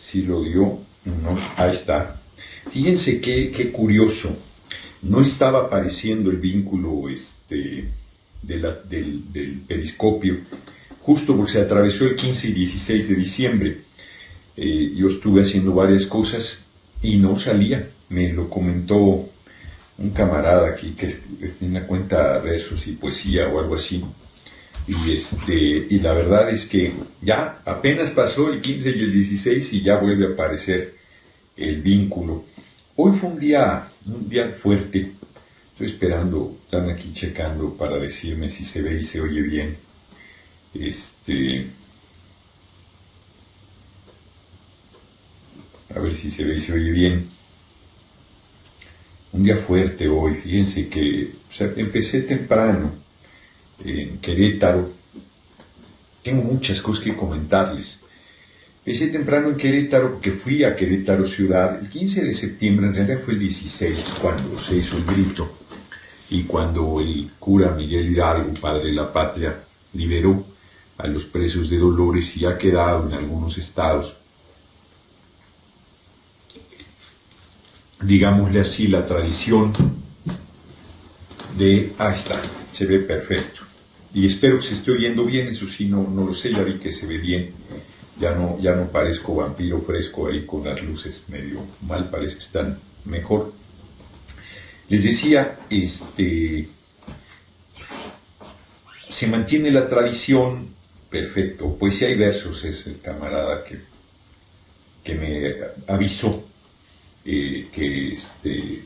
si lo dio, no, ahí está. Fíjense qué curioso, no estaba apareciendo el vínculo del periscopio, justo porque se atravesó el 15 y 16 de diciembre. Yo estuve haciendo varias cosas y no salía. Me lo comentó un camarada aquí que tiene una cuenta versos y poesía o algo así. Y la verdad es que ya apenas pasó el 15 y el 16 y ya vuelve a aparecer el vínculo. Hoy fue un día fuerte. Estoy esperando, están aquí checando para decirme si se ve y se oye bien. A ver si se ve y se oye bien. Un día fuerte hoy. Fíjense que empecé temprano en Querétaro. Tengo muchas cosas que comentarles. Empecé temprano en Querétaro porque fui a Querétaro ciudad. El 15 de septiembre, en realidad fue el 16 cuando se hizo el grito y cuando el cura Miguel Hidalgo, padre de la patria, liberó a los presos de Dolores y ha quedado en algunos estados, digámosle así, la tradición de... Ahí está, se ve perfecto. Y espero que se esté oyendo bien, eso sí, no lo sé, ya vi que se ve bien. Ya no parezco vampiro fresco ahí con las luces medio mal, parece que están mejor. Les decía, se mantiene la tradición, perfecto. Poesía y versos es el camarada que me avisó que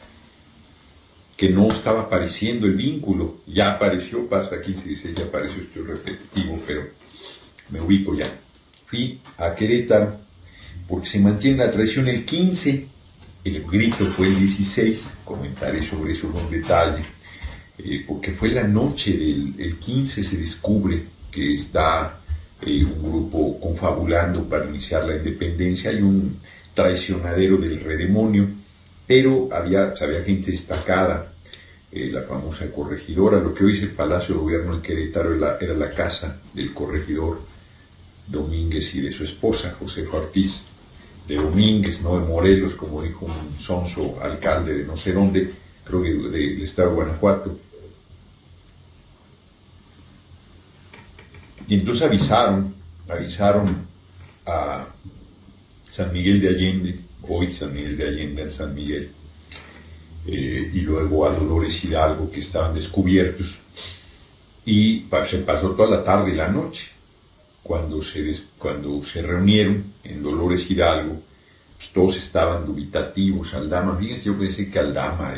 no estaba apareciendo el vínculo. Ya apareció, pasa 15 y 16, ya apareció, estoy repetitivo, pero me ubico ya. Fui a Querétaro porque se mantiene la tradición el 15, el grito fue el 16, comentaré sobre eso con detalle, porque fue la noche del 15 se descubre que está un grupo confabulando para iniciar la independencia, hay un traicionadero del redemonio, pero había gente destacada, la famosa corregidora, lo que hoy es el Palacio de Gobierno de Querétaro era la casa del corregidor Domínguez y de su esposa, Josefa Ortiz de Domínguez, no de Morelos, como dijo un sonso alcalde de no sé dónde, creo que del estado de Guanajuato. Y entonces avisaron a San Miguel de Allende, hoy San Miguel de Allende, en San Miguel, y luego a Dolores Hidalgo, que estaban descubiertos, y se pasó toda la tarde y la noche. Cuando se reunieron en Dolores Hidalgo, pues todos estaban dubitativos. Aldama, fíjense, yo pensé que Aldama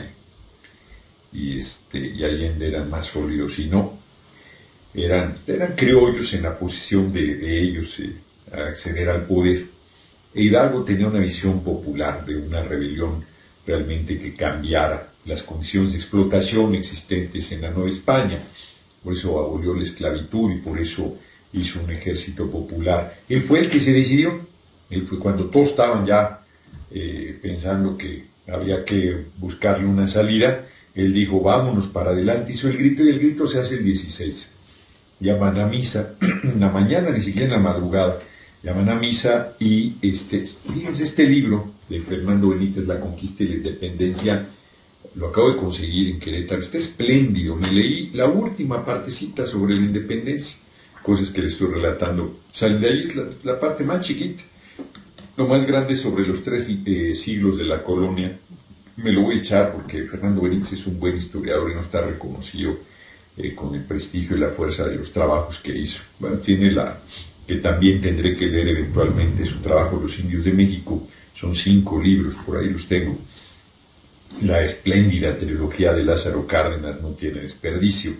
y Allende eran más sólidos, y no, eran criollos en la posición de ellos a acceder al poder. E Hidalgo tenía una visión popular de una rebelión realmente que cambiara las condiciones de explotación existentes en la Nueva España. Por eso abolió la esclavitud y por eso hizo un ejército popular. Él fue el que se decidió. Él fue cuando todos estaban ya pensando que había que buscarle una salida. Él dijo, vámonos para adelante, hizo el grito, y el grito se hace el 16. Llaman a misa, en la mañana, ni siquiera en la madrugada, llaman a misa y fíjense, este libro de Fernando Benítez, La conquista y la independencia, lo acabo de conseguir en Querétaro, está espléndido. Me leí la última partecita sobre la independencia, cosas que le estoy relatando. De ahí es la parte más chiquita. Lo más grande sobre los 3 siglos de la colonia. Me lo voy a echar porque Fernando Benítez es un buen historiador y no está reconocido con el prestigio y la fuerza de los trabajos que hizo. Bueno, tiene que también tendré que leer eventualmente su trabajo, Los Indios de México. Son 5 libros, por ahí los tengo. La espléndida trilogía de Lázaro Cárdenas no tiene desperdicio.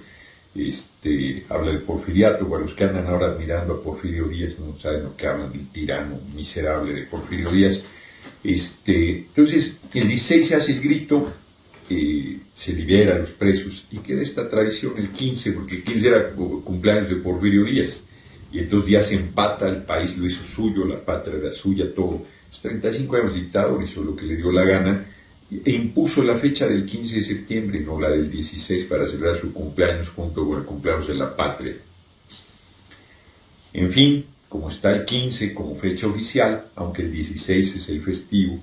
Habla del porfiriato. Para los que andan ahora admirando a Porfirio Díaz, no saben lo que hablan del tirano miserable de Porfirio Díaz. Entonces, el 16 se hace el grito, se libera a los presos y queda esta tradición el 15, porque el 15 era cumpleaños de Porfirio Díaz, y entonces Díaz se empata, el país lo hizo suyo, la patria era suya, todo. Los 35 años de dictador hizo lo que le dio la gana, e impuso la fecha del 15 de septiembre, no la del 16, para celebrar su cumpleaños junto con el cumpleaños de la patria. En fin, como está el 15 como fecha oficial, aunque el 16 es el festivo,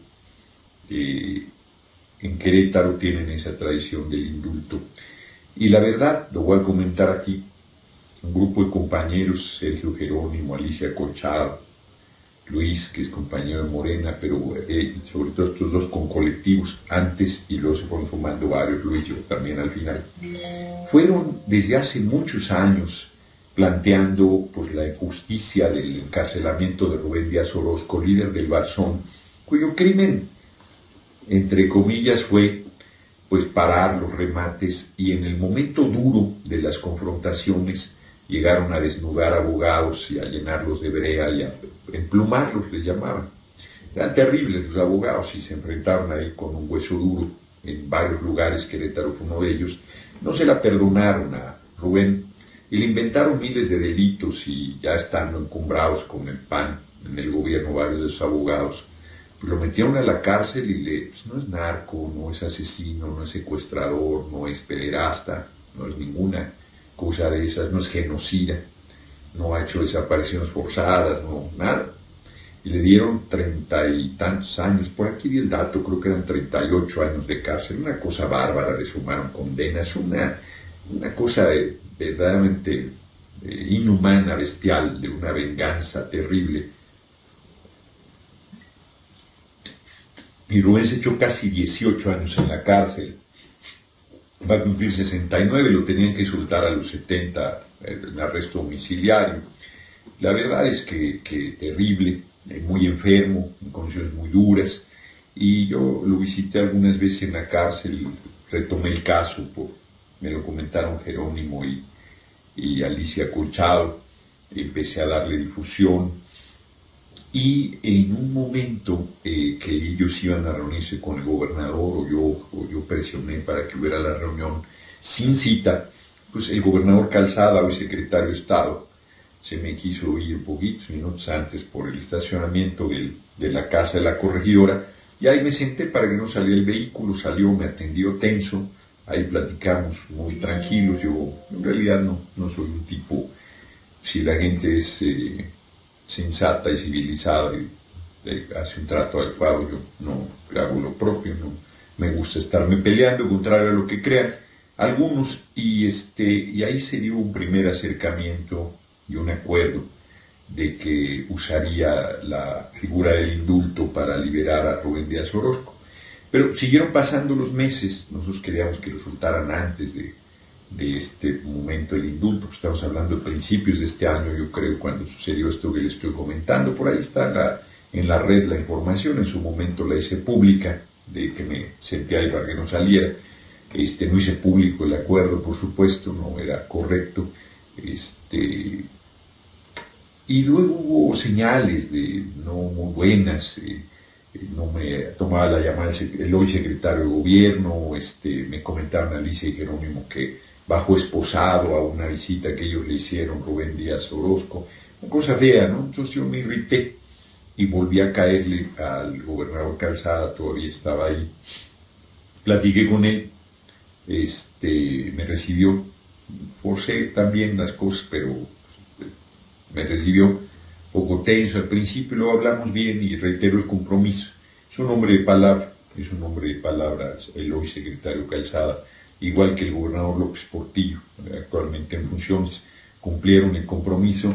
en Querétaro tienen esa tradición del indulto. Y la verdad, lo voy a comentar aquí, un grupo de compañeros, Sergio Jerónimo, Alicia Colchado, Luis, que es compañero de Morena, pero sobre todo estos dos con colectivos antes y luego se fueron sumando varios, Luis yo también al final, fueron desde hace muchos años planteando pues, la injusticia del encarcelamiento de Rubén Díaz Orozco, líder del Barzón, cuyo crimen, entre comillas, fue pues parar los remates y en el momento duro de las confrontaciones llegaron a desnudar abogados y a llenarlos de brea y a emplumarlos, les llamaban. Eran terribles los abogados y se enfrentaron ahí con un hueso duro en varios lugares, Querétaro fue uno de ellos. No se la perdonaron a Rubén y le inventaron miles de delitos y ya estando encumbrados con el PAN en el gobierno varios de los abogados, pues lo metieron a la cárcel y pues no es narco, no es asesino, no es secuestrador, no es pederasta, no es ninguna cosa de esas, no es genocida, no ha hecho desapariciones forzadas, no, nada. Y le dieron 30 y tantos años, por aquí vi el dato, creo que eran 38 años de cárcel, una cosa bárbara, le sumaron condenas, una cosa verdaderamente inhumana, bestial, de una venganza terrible. Y Rubén se echó casi 18 años en la cárcel, va a cumplir 69, lo tenían que soltar a los 70 en arresto domiciliario. La verdad es que terrible, muy enfermo, en condiciones muy duras, y yo lo visité algunas veces en la cárcel, retomé el caso, me lo comentaron Jerónimo y Alicia Colchado, empecé a darle difusión, y en un momento que ellos iban a reunirse con el gobernador o yo presioné para que hubiera la reunión sin cita, pues el gobernador Calzada, hoy secretario de Estado, se me quiso ir poquitos minutos antes por el estacionamiento de la casa de la corregidora y ahí me senté para que no saliera el vehículo, salió, me atendió tenso, ahí platicamos muy tranquilos, yo en realidad no soy un tipo, si la gente es sensata y civilizada y hace un trato adecuado, yo no hago lo propio, no me gusta estarme peleando, contrario a lo que crean algunos, y ahí se dio un primer acercamiento y un acuerdo de que usaría la figura del indulto para liberar a Rubén Díaz Orozco. Pero siguieron pasando los meses, nosotros queríamos que lo soltaran antes de este momento del indulto, pues estamos hablando de principios de este año, yo creo, cuando sucedió esto que les estoy comentando. Por ahí está en la red la información, en su momento la hice pública, de que me senté ahí para que no saliera. No hice público el acuerdo, por supuesto, no era correcto. Y luego hubo señales de no muy buenas, no me tomaba la llamada el hoy secretario de gobierno, me comentaron Alicia y Jerónimo que bajó esposado a una visita que ellos le hicieron, Rubén Díaz Orozco, una cosa fea, ¿no? Entonces yo me irrité y volví a caerle al gobernador Calzada, todavía estaba ahí, platiqué con él, me recibió, forcé también las cosas, pero me recibió poco tenso al principio, luego hablamos bien y reitero el compromiso. Es un hombre de palabra, es un hombre de palabras, el hoy secretario Calzada, igual que el gobernador López Portillo, actualmente en funciones, cumplieron el compromiso.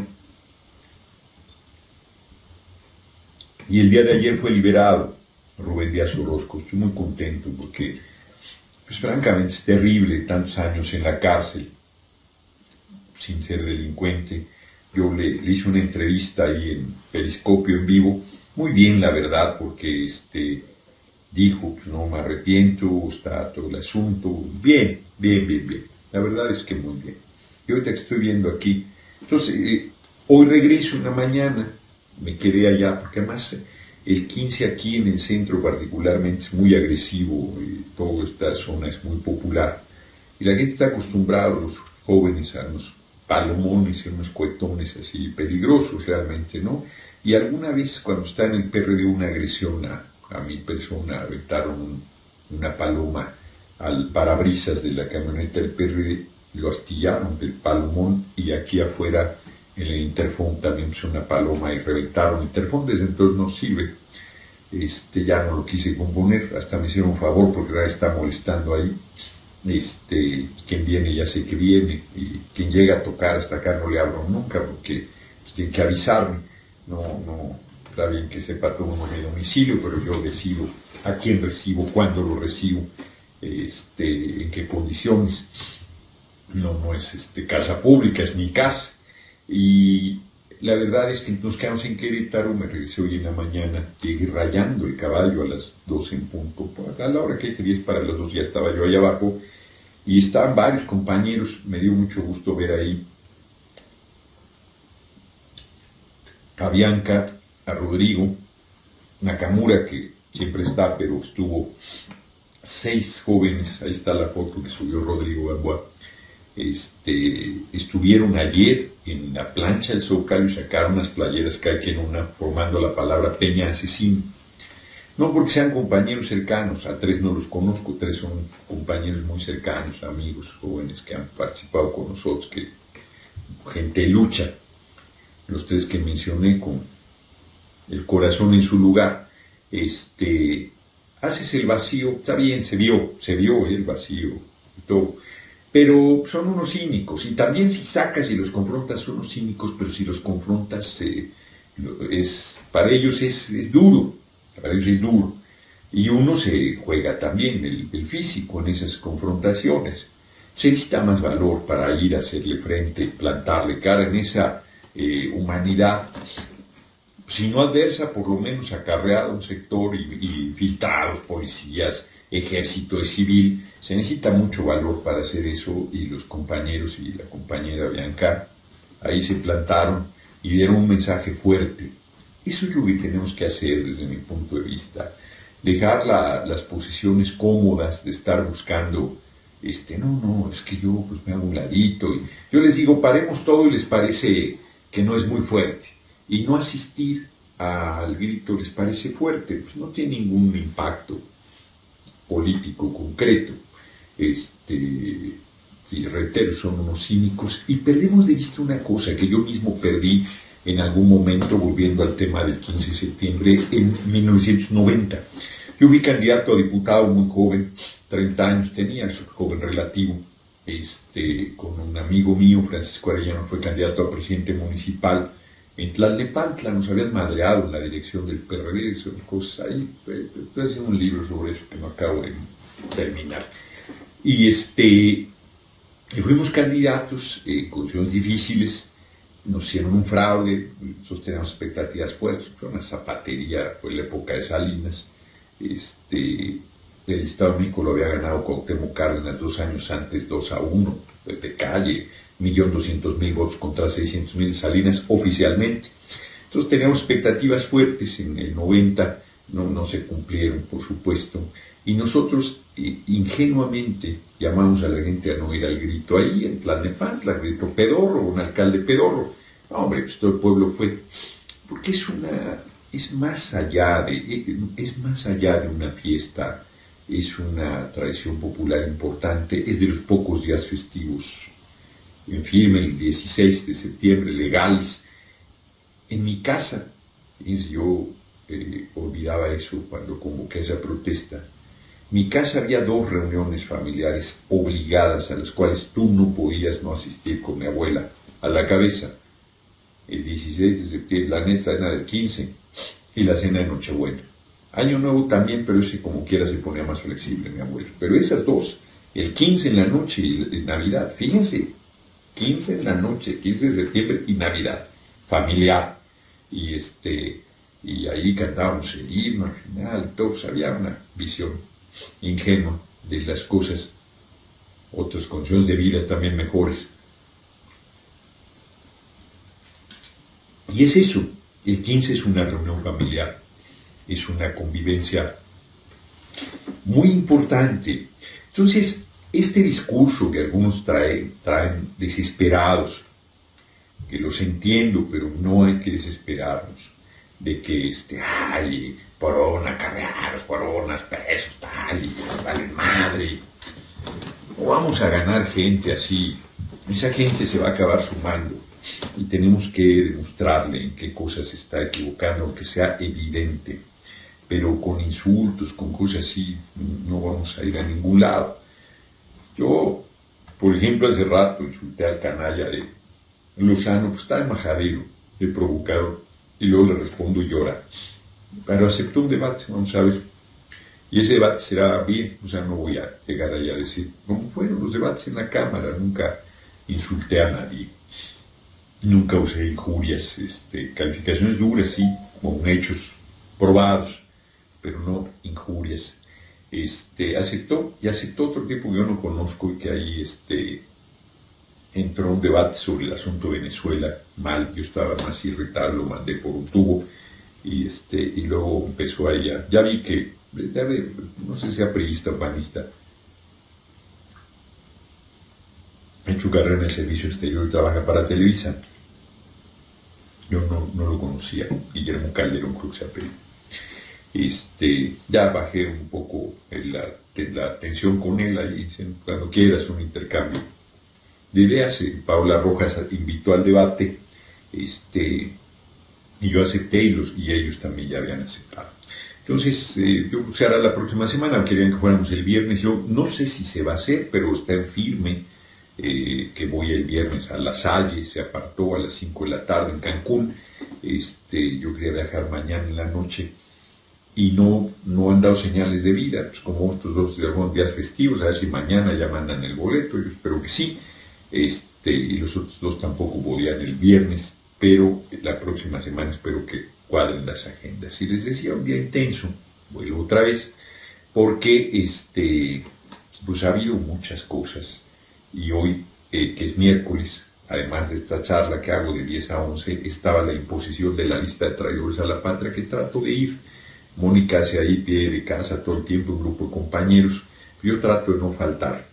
Y el día de ayer fue liberado Rubén Díaz Orozco. Estoy muy contento porque, pues francamente, es terrible tantos años en la cárcel sin ser delincuente. Yo le hice una entrevista ahí en Periscopio en vivo, muy bien la verdad, porque dijo, pues no me arrepiento, está todo el asunto, bien. La verdad es que muy bien. Y ahorita que estoy viendo aquí, entonces, hoy regreso una mañana, me quedé allá, porque además el 15 aquí en el centro particularmente es muy agresivo, toda esta zona es muy popular, y la gente está acostumbrada, los jóvenes, a unos palomones y unos cuetones así peligrosos realmente, ¿no? Y alguna vez cuando está en el PRD una agresión a mi persona, aventaron una paloma al parabrisas de la camioneta del PRD, lo astillaron del palomón y aquí afuera En el interfón también puse una paloma y reventaron el interfón, desde entonces no sirve. Ya no lo quise componer, hasta me hicieron un favor porque ahora está molestando ahí. Quien viene ya sé que viene, y quien llega a tocar hasta acá no le abro nunca porque pues, tiene que avisarme. No, está bien que sepa todo uno mi domicilio, pero yo decido a quién recibo, cuándo lo recibo, en qué condiciones. No es casa pública, es mi casa. Y la verdad es que nos quedamos en Querétaro, me regresé hoy en la mañana, llegué rayando el caballo a las 12 en punto, a la hora que dije 10 para las 2 ya estaba yo allá abajo, y estaban varios compañeros, me dio mucho gusto ver ahí a Bianca, a Rodrigo, Nakamura, que siempre está, pero estuvo 6 jóvenes, ahí está la foto que subió Rodrigo Gamboa, estuvieron ayer en la plancha del Zócalo y sacaron unas playeras cada quien una formando la palabra Peña Asesino. No porque sean compañeros cercanos, a 3 no los conozco, 3 son compañeros muy cercanos, amigos, jóvenes que han participado con nosotros, que gente de lucha, los 3 que mencioné con el corazón en su lugar. Haces el vacío, está bien, se vio el vacío y todo, pero son unos cínicos, y también si sacas y los confrontas son unos cínicos, pero si los confrontas para ellos es duro, para ellos es duro, y uno se juega también el físico en esas confrontaciones. Se necesita más valor para ir a hacerle frente, plantarle cara en esa humanidad, si no adversa, por lo menos acarreada a un sector y filtrados, policías, ejército y civil. Se necesita mucho valor para hacer eso, y los compañeros y la compañera Bianca ahí se plantaron y dieron un mensaje fuerte. Eso es lo que tenemos que hacer desde mi punto de vista. Dejar las posiciones cómodas de estar buscando, es que yo pues me hago un ladito. Y yo les digo, paremos todo y les parece que no es muy fuerte. Y no asistir al grito les parece fuerte, pues no tiene ningún impacto político concreto. Y reitero, son unos cínicos, y perdemos de vista una cosa que yo mismo perdí en algún momento, volviendo al tema del 15 de septiembre, en 1990. Yo fui candidato a diputado muy joven, 30 años tenía, soy joven relativo, con un amigo mío, Francisco Arellano, fue candidato a presidente municipal en Tlalnepantla, nos habían madreado en la dirección del PRD, son cosas ahí, estoy haciendo un libro sobre eso que no acabo de terminar. Y fuimos candidatos, condiciones difíciles, nos hicieron un fraude, nosotros teníamos expectativas puestas, fue una zapatería, fue la época de Salinas, el Estado de México lo había ganado Cuauhtémoc Cárdenas 2 años antes, 2-1, de calle, 1.200.000 votos contra 600.000 Salinas oficialmente. Entonces teníamos expectativas fuertes, en el 90 no se cumplieron, por supuesto, y nosotros ingenuamente llamamos a la gente a no ir al grito ahí en Tlalnepantla, grito pedorro, un alcalde pedorro. No, hombre, pues todo el pueblo fue, porque es más allá de una fiesta, es una tradición popular importante, es de los pocos días festivos en firme, el 16 de septiembre, legales. En mi casa, fíjense, yo olvidaba eso cuando convoqué esa protesta. En mi casa había 2 reuniones familiares obligadas a las cuales tú no podías no asistir con mi abuela a la cabeza. El 16 de septiembre, la cena del 15 y la cena de Nochebuena. Año Nuevo también, pero ese como quiera se ponía más flexible mi abuela. Pero esas 2, el 15 en la noche y Navidad, fíjense, 15 en la noche, 15 de septiembre y Navidad, familiar. Y ahí cantábamos el himno al final, todo, pues había una visión ingenua de las cosas, otras condiciones de vida también mejores. Y es eso, el 15 es una reunión familiar, es una convivencia muy importante. Entonces, este discurso que algunos traen desesperados, que los entiendo, pero no hay que desesperarnos, de que ay, porona, carreados, poronas, pesos, tal, y vale madre. No vamos a ganar gente así, esa gente se va a acabar sumando. y tenemos que demostrarle en qué cosas se está equivocando, aunque sea evidente, pero con insultos, con cosas así, no vamos a ir a ningún lado. Yo, por ejemplo, hace rato insulté al canalla de Lozano, pues está de majadero, de provocador, y luego le respondo y llora. Pero aceptó un debate, vamos a ver. Y ese debate será bien, o sea, no voy a llegar ahí a decir, ¿cómo fueron los debates en la Cámara? Nunca insulté a nadie, nunca usé injurias, calificaciones duras, sí, con hechos probados, pero no injurias. Aceptó, y aceptó otro tipo que yo no conozco y que ahí entró un debate sobre el asunto de Venezuela, mal, yo estaba más irritado, lo mandé por un tubo, y luego empezó ahí ya vi que, no sé si sea priista o panista, ha hecho carrera en el servicio exterior y trabaja para Televisa. Yo no lo conocía, Guillermo Calderón creo que se apellida. Ya bajé un poco la tensión con él, ahí cuando quieras un intercambio de ideas. Paola Rojas invitó al debate, y yo acepté y ellos también ya habían aceptado. Entonces, yo se hará la próxima semana, querían que fuéramos el viernes, yo no sé si se va a hacer, pero está en firme que voy el viernes a La Salle, se apartó a las 5 de la tarde en Cancún. Yo quería viajar mañana en la noche y no han dado señales de vida, pues como estos algunos días festivos, a ver si mañana ya mandan el boleto, yo espero que sí, y los otros dos tampoco podían el viernes, pero la próxima semana espero que cuadren las agendas. Y les decía, un día intenso, vuelvo otra vez, porque pues ha habido muchas cosas, y hoy, que es miércoles, además de esta charla que hago de 10 a 11, estaba la imposición de la lista de traidores a la patria, que trato de ir. Mónica hace ahí pie de casa todo el tiempo, un grupo de compañeros, yo trato de no faltar.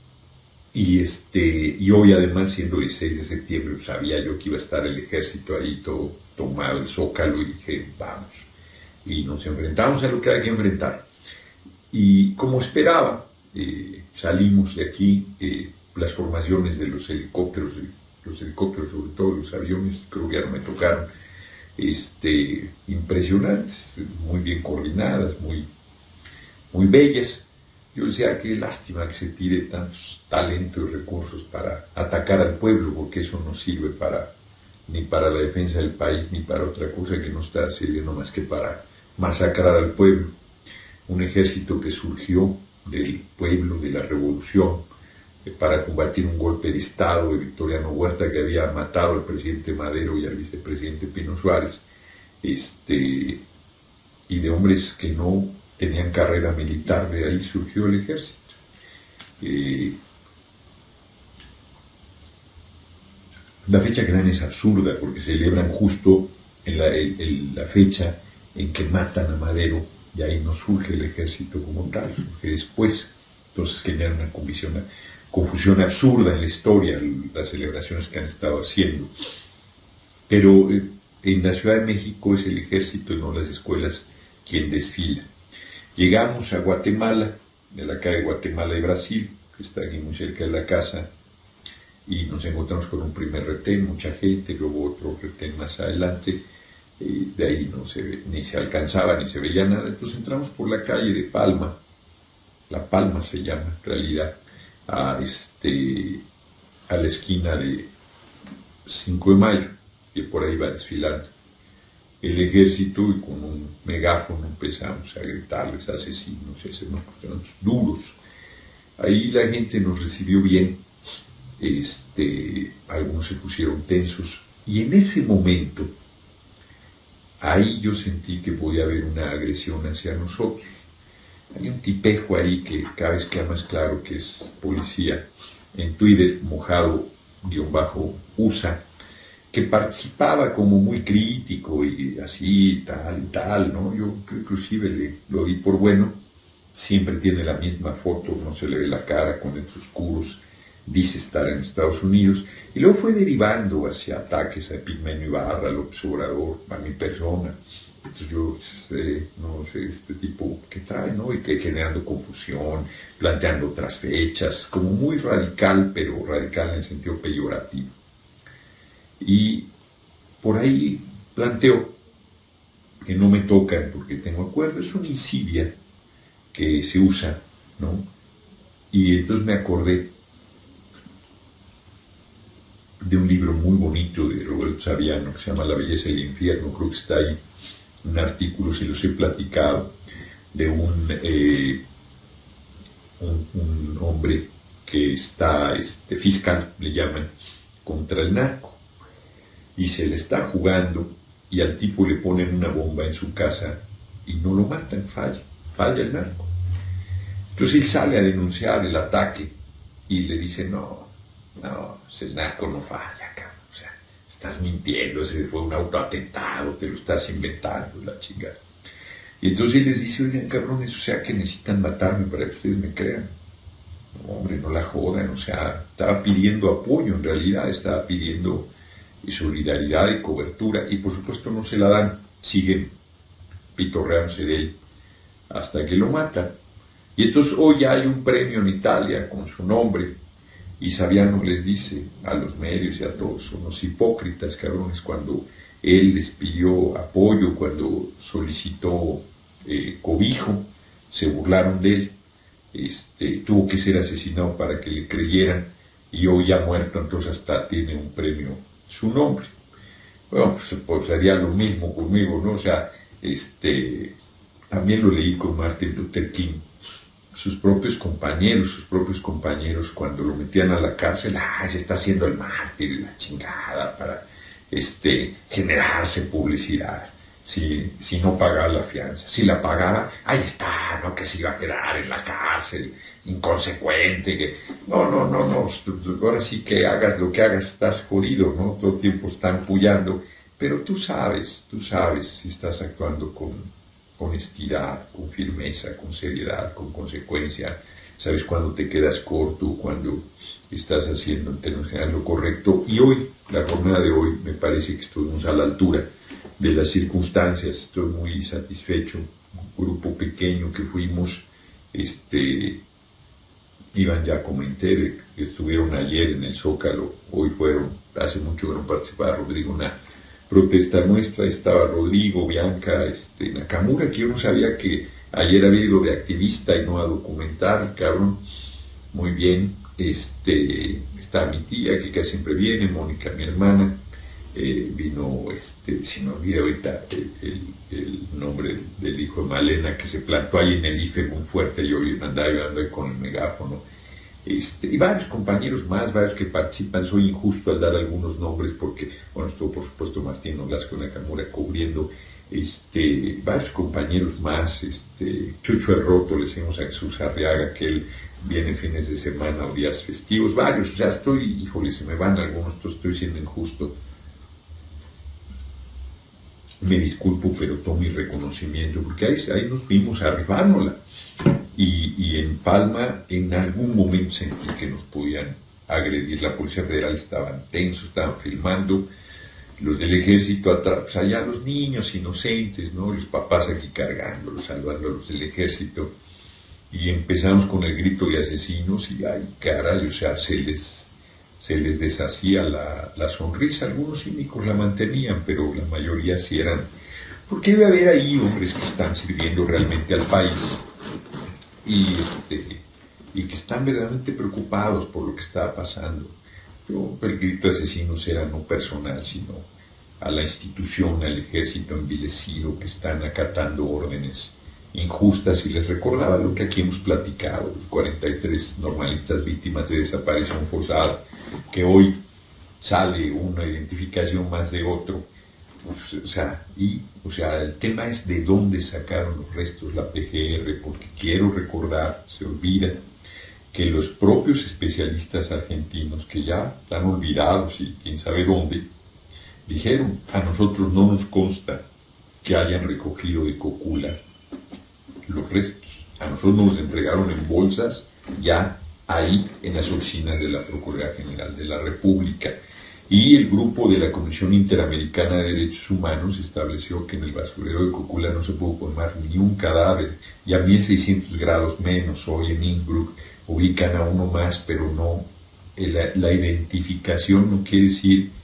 Y hoy además, siendo el 6 de septiembre, pues sabía yo que iba a estar el ejército ahí todo tomado, el Zócalo, y dije, vamos. Y nos enfrentamos a lo que hay que enfrentar. Y como esperaba, salimos de aquí, las formaciones de los helicópteros, sobre todo los aviones, creo que ya no me tocaron, impresionantes, muy bien coordinadas, muy bellas. Yo decía, qué lástima que se tire tantos talentos y recursos para atacar al pueblo, porque eso no sirve ni para la defensa del país, ni para otra cosa, que no está sirviendo más que para masacrar al pueblo. Un ejército que surgió del pueblo, de la revolución, para combatir un golpe de Estado de Victoriano Huerta, que había matado al presidente Madero y al vicepresidente Pino Suárez, y de hombres que no tenían carrera militar, de ahí surgió el ejército. La fecha que dan es absurda, porque celebran justo en la fecha en que matan a Madero, y ahí no surge el ejército como tal, surge después. Entonces genera una confusión absurda en la historia, las celebraciones que han estado haciendo. Pero en la Ciudad de México es el ejército y no las escuelas quien desfila. Llegamos a Guatemala, de la calle Guatemala y Brasil, que está aquí muy cerca de la casa, y nos encontramos con un primer retén, mucha gente, luego otro retén más adelante, de ahí ni se alcanzaba ni se veía nada. Entonces entramos por la calle de Palma, La Palma se llama en realidad, a la esquina de 5 de Mayo, que por ahí va desfilando el ejército, y con un megáfono empezamos a gritarles asesinos y hacernos cuestiones duros. Ahí la gente nos recibió bien, algunos se pusieron tensos, y en ese momento, ahí yo sentí que podía haber una agresión hacia nosotros. Hay un tipejo ahí que cada vez queda más claro que es policía, en Twitter, Mojado_USA, que participaba como muy crítico y así, tal, ¿no? Yo inclusive lo di por bueno. Siempre tiene la misma foto, no se le ve la cara, con lentes oscuros, dice estar en Estados Unidos, y luego fue derivando hacia ataques a Epigmenio Ibarra, López Obrador, a mi persona. Entonces yo no sé, este tipo que trae, ¿no? Y que generando confusión, planteando otras fechas, como muy radical, pero radical en el sentido peyorativo. Y por ahí planteo que no me tocan porque tengo acuerdo, es una insidia que se usa, ¿no? Y entonces me acordé de un libro muy bonito de Roberto Saviano que se llama La belleza del infierno, creo que está ahí un artículo, si los he platicado, de un hombre que está fiscal, le llaman, contra el narco, y se le está jugando, y al tipo le ponen una bomba en su casa y no lo matan, falla el narco. Entonces él sale a denunciar el ataque y le dice, no, el narco no falla, cabrón, o sea, estás mintiendo, ese fue un autoatentado, te lo estás inventando, la chingada. Y entonces él les dice, oigan, cabrones, o sea, que necesitan matarme para que ustedes me crean. No, hombre, no la jodan, o sea, estaba pidiendo apoyo, en realidad estaba pidiendo solidaridad y cobertura, y por supuesto no se la dan, siguen pitorreándose de él hasta que lo matan. Y entonces hoy hay un premio en Italia con su nombre, y Saviano les dice a los medios y a todos, unos hipócritas cabrones, cuando él les pidió apoyo, cuando solicitó cobijo, se burlaron de él, tuvo que ser asesinado para que le creyeran, y hoy ya muerto, entonces hasta tiene un premio su nombre. Bueno, pues haría lo mismo conmigo, ¿no? O sea, también lo leí con Martin Luther King, sus propios compañeros cuando lo metían a la cárcel, se está haciendo el mártir, la chingada, para generarse publicidad, si no pagaba la fianza, si la pagaba, ahí está, ¿no? Que se iba a quedar en la cárcel, inconsecuente, que no, ahora sí que hagas lo que hagas, estás jodido, ¿no? Todo el tiempo están pullando, pero tú sabes si estás actuando con honestidad, con firmeza, con seriedad, con consecuencia, sabes cuando te quedas corto, cuando estás haciendo en términos generales lo correcto. Y hoy, la jornada de hoy, me parece que estuvimos a la altura de las circunstancias, estoy muy satisfecho, un grupo pequeño que fuimos, Iván ya comenté, que estuvieron ayer en el Zócalo, hoy fueron, hace mucho que no participaba Rodrigo, una protesta nuestra, estaba Rodrigo, Bianca, Nakamura, que yo no sabía que ayer había ido de activista y no a documentar, cabrón, muy bien, está mi tía, que casi siempre viene, Mónica, mi hermana, vino, si me olvida ahorita el nombre del hijo de Malena, que se plantó ahí en el IFE muy fuerte, yo andaba ahí con el megáfono, y varios compañeros más, varios que participan. Soy injusto al dar algunos nombres porque, bueno, estuvo por supuesto Martín Olasco Nakamura cubriendo, varios compañeros más, Chucho el Roto, le decimos a Jesús Arriaga, que él viene fines de semana o días festivos, varios, o sea, híjole, se me van algunos, estoy siendo injusto. Me disculpo, pero todo mi reconocimiento, porque ahí nos vimos arribándola. Y en Palma en algún momento sentí que nos podían agredir. La Policía Federal estaban tensos, estaban filmando, los del ejército atrás, pues allá los niños inocentes, ¿no? Los papás aquí cargándolos, salvando a los del ejército, y empezamos con el grito de asesinos y ay caray, o sea, se les deshacía la sonrisa. Algunos cínicos la mantenían, pero la mayoría sí eran, porque debe haber ahí hombres que están sirviendo realmente al país y que están verdaderamente preocupados por lo que está pasando. El grito de asesinos era no personal, sino a la institución, al ejército envilecido que están acatando órdenes injustas, y les recordaba lo que aquí hemos platicado, los 43 normalistas víctimas de desaparición forzada, que hoy sale una identificación más de otro. O sea, el tema es de dónde sacaron los restos la PGR, porque quiero recordar, se olvida, que los propios especialistas argentinos, que ya están olvidados y quién sabe dónde, dijeron, a nosotros no nos consta que hayan recogido de Cocula los restos, a nosotros nos entregaron en bolsas ya ahí en las oficinas de la Procuraduría General de la República. Y el grupo de la Comisión Interamericana de Derechos Humanos estableció que en el basurero de Cocula no se pudo formar ni un cadáver, y a 1600 grados menos. Hoy en Innsbruck ubican a uno más, pero no, la identificación no quiere decir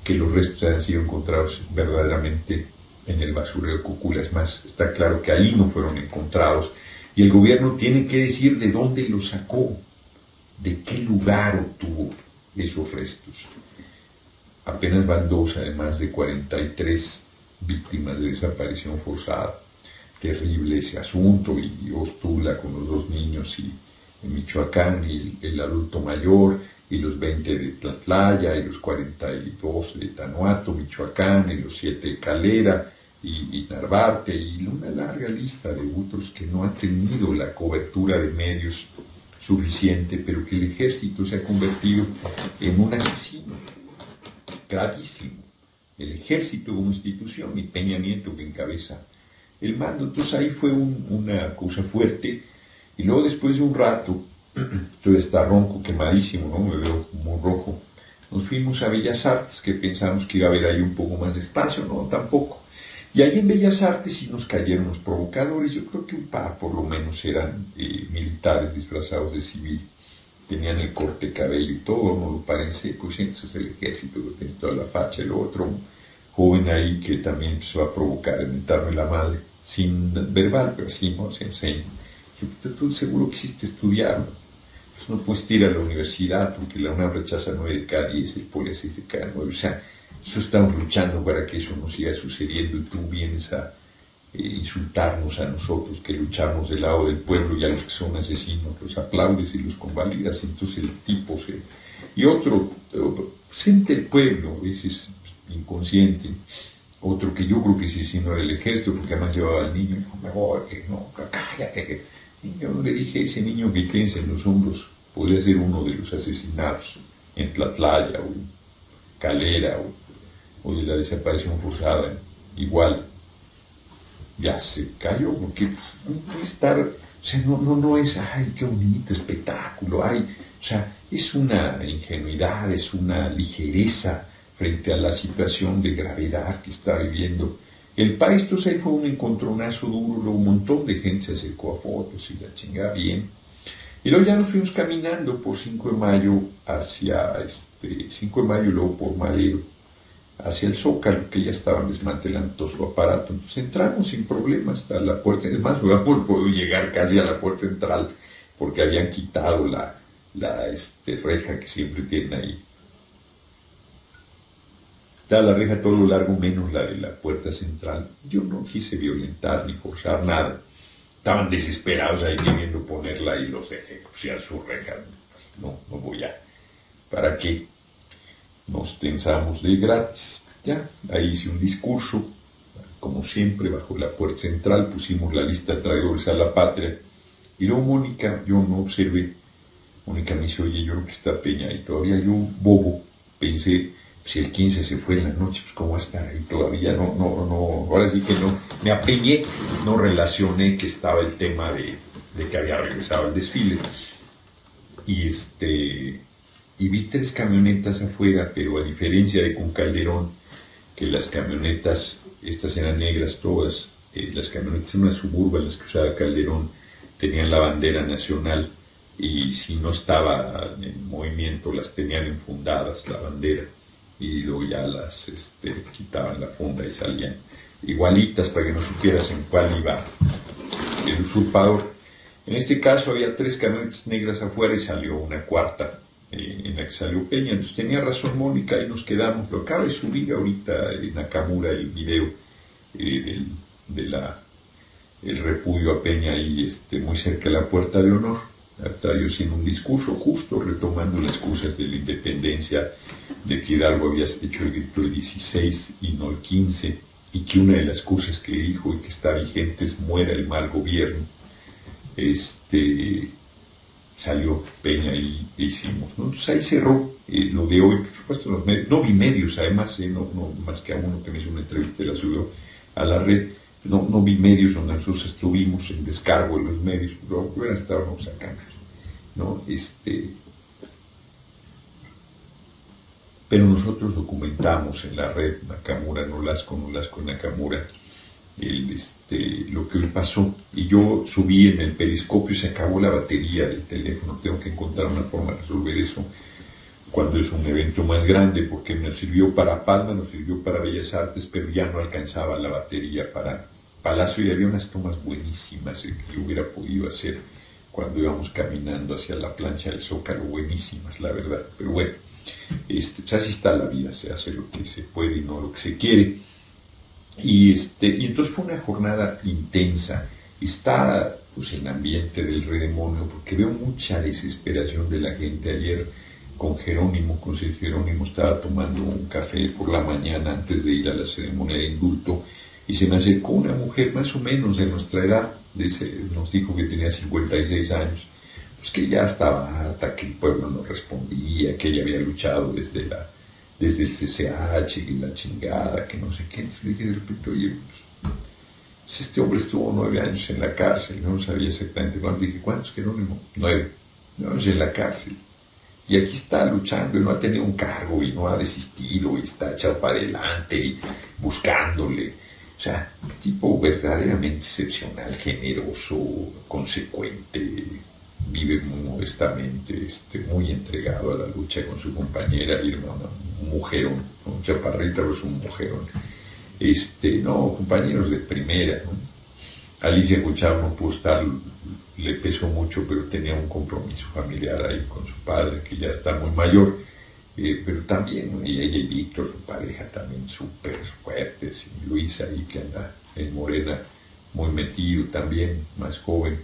que los restos hayan sido encontrados verdaderamente en el basurero Cocula. Es más, está claro que ahí no fueron encontrados y el gobierno tiene que decir de dónde los sacó, de qué lugar obtuvo esos restos. Apenas van dos, además de 43 víctimas de desaparición forzada. Terrible ese asunto, y Ostula con los dos niños y en Michoacán, y el adulto mayor, y los 20 de Tlatlaya, y los 42 de Tanuato, Michoacán, y los 7 de Calera, y Narvarte, y una larga lista de otros que no han tenido la cobertura de medios suficiente, pero que el ejército se ha convertido en un asesino gravísimo. El ejército como institución y Peña Nieto que encabeza el mando. Entonces ahí fue una cosa fuerte, y luego después de un rato, estoy hasta ronco, quemadísimo, ¿no? Me veo muy rojo. Nos fuimos a Bellas Artes, que pensamos que iba a haber ahí un poco más de espacio, no, tampoco. Y ahí en Bellas Artes sí nos cayeron los provocadores. Yo creo que un par por lo menos eran militares disfrazados de civil. Tenían el corte de cabello y todo, no lo parece, pues entonces el ejército, que tiene toda la facha. El otro joven ahí que también empezó a provocar, a mentarme la madre, sin verbal, pero así, ¿no? Tú seguro quisiste estudiar, ¿no? Pues no puedes ir a la universidad porque la UNAM rechaza 9 de cada 10, el Poli 6 de cada 9, o sea, eso estamos luchando para que eso no siga sucediendo, y tú vienes a insultarnos a nosotros que luchamos del lado del pueblo, y a los que son asesinos los aplaudes y los convalidas. Entonces el tipo se... Y otro, gente del pueblo, a veces inconsciente, otro que yo creo que sí, sí, no era el ejército, porque además llevaba al niño, no, cállate. Y yo le dije, ese niño que tienes en los hombros podría ser uno de los asesinados en Tlatlaya, o en Calera, o de la desaparición forzada, igual. Ya se cayó, porque no puede estar, o sea, no es, ay, qué bonito espectáculo, ay, o sea, es una ingenuidad, es una ligereza frente a la situación de gravedad que está viviendo el país. Entonces ahí fue un encontronazo duro, luego un montón de gente se acercó a fotos y la chingada bien. Y luego ya nos fuimos caminando por 5 de mayo hacia 5 de mayo y luego por Madero hacia el Zócalo, que ya estaban desmantelando todo su aparato. Entonces entramos sin problema hasta la puerta. Es más, hubiéramos podido llegar casi a la puerta central, porque habían quitado la reja que siempre tienen ahí. Está la reja todo lo largo, menos la de la puerta central. Yo no quise violentar ni forzar nada. Estaban desesperados ahí queriendo ponerla, y los dejé coser su reja. No voy a... ¿Para qué? Nos tensamos de gratis. Ya, ahí hice un discurso, como siempre, bajo la puerta central, pusimos la lista de traidores a la patria, y luego Mónica, yo no observé, Mónica me dice, oye, yo creo que está Peña, y todavía yo, bobo, pensé, si el 15 se fue en la noche, pues cómo va a estar ahí todavía, no, ahora sí que no, me apeñé, no relacioné que estaba el tema de que había regresado al desfile, y vi 3 camionetas afuera, pero a diferencia de con Calderón, que las camionetas, estas eran negras todas, las camionetas en una Suburban, las que usaba Calderón, tenían la bandera nacional, y si no estaba en movimiento las tenían enfundadas la bandera, y luego ya las quitaban la funda y salían igualitas para que no supieras en cuál iba el usurpador. En este caso había 3 camionetas negras afuera y salió una cuarta, en la que salió Peña. Entonces tenía razón Mónica, y nos quedamos. Lo acaba de subir ahorita Nakamura el video el repudio a Peña ahí muy cerca de la Puerta de Honor. Estaba yo haciendo un discurso justo retomando las excusas de la independencia, de que Hidalgo había hecho el grito el 16 y no el 15, y que una de las cosas que dijo y que está vigente es muera el mal gobierno. Salió Peña y hicimos, ¿no? Entonces ahí cerró lo de hoy. Por supuesto, los medios, no vi medios, además, no más que a uno que me hizo una entrevista y la subió a la red. No vi medios donde nosotros estuvimos en descargo de los medios, pero hubieran estado sacando, ¿no? Pero nosotros documentamos en la red Nakamura, Nolasco, Nakamura, lo que le pasó, y yo subí en el periscopio, se acabó la batería del teléfono, tengo que encontrar una forma de resolver eso, cuando es un evento más grande, porque nos sirvió para Palma, nos sirvió para Bellas Artes, pero ya no alcanzaba la batería para Palacio y había unas tomas buenísimas que yo hubiera podido hacer cuando íbamos caminando hacia la plancha del Zócalo, buenísimas, la verdad. Pero bueno, pues así está la vida, se hace lo que se puede y no lo que se quiere. Y entonces fue una jornada intensa. Está pues, en ambiente del redemonio, porque veo mucha desesperación de la gente. Ayer con Sergio Jerónimo, estaba tomando un café por la mañana antes de ir a la ceremonia de indulto, y se me acercó una mujer más o menos de nuestra edad, nos dijo que tenía 56 años, pues que ya estaba harta, que el pueblo no respondía, que ella había luchado desde el CCH y la chingada, que no sé qué. Entonces le dije de repente, oye, pues este hombre estuvo 9 años en la cárcel, no sabía exactamente cuánto. Dije, ¿cuántos, Jerónimo? 9 años en la cárcel. Y aquí está luchando y no ha tenido un cargo y no ha desistido y está echado para adelante y buscándole. O sea, un tipo verdaderamente excepcional, generoso, consecuente, vive muy modestamente, muy entregado a la lucha con su compañera Irma, un mujerón, un chaparrita, pero es un mujerón. No, compañeros de primera, ¿no? Alicia Cuchar no pudo estar, le pesó mucho, pero tenía un compromiso familiar ahí con su padre, que ya está muy mayor, pero también, y ella y Víctor, su pareja, también súper fuertes, y Luis ahí que anda en Morena, muy metido también, más joven.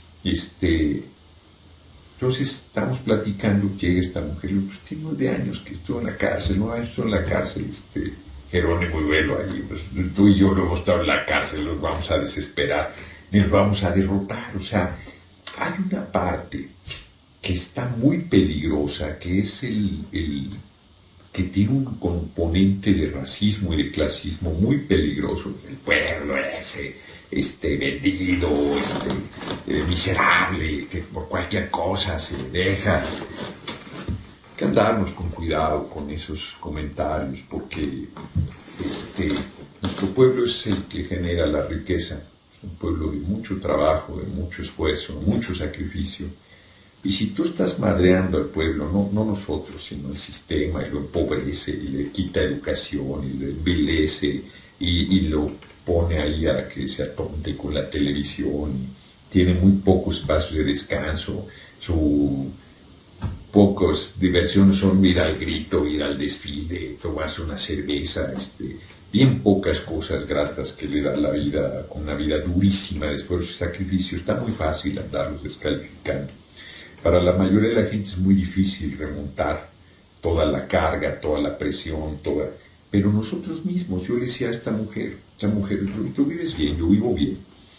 Entonces estamos platicando, llega esta mujer, pues tiene 9 años que estuvo en la cárcel, 9 años estuvo en la cárcel, Jerónimo y Velo ahí, pues tú y yo no hemos estado en la cárcel, los vamos a desesperar, nos vamos a derrotar. O sea, hay una parte que está muy peligrosa, que es que tiene un componente de racismo y de clasismo muy peligroso. El pueblo ese, vendido, miserable, que por cualquier cosa se deja. Que andarnos con cuidado con esos comentarios, porque nuestro pueblo es el que genera la riqueza, es un pueblo de mucho trabajo, de mucho esfuerzo, mucho sacrificio. Y si tú estás madreando al pueblo, no nosotros, sino el sistema, y lo empobrece, y le quita educación, y lo envilece, y lo pone ahí a que se atonte con la televisión, y tiene muy pocos espacios de descanso, pocas diversiones son ir al grito, ir al desfile, tomarse una cerveza, bien pocas cosas gratas que le da la vida, con una vida durísima de esfuerzo y sacrificio. Está muy fácil andarlos descalificando. Para la mayoría de la gente es muy difícil remontar toda la carga, toda la presión, pero nosotros mismos, yo le decía a esta mujer, tú vives bien, yo vivo bien,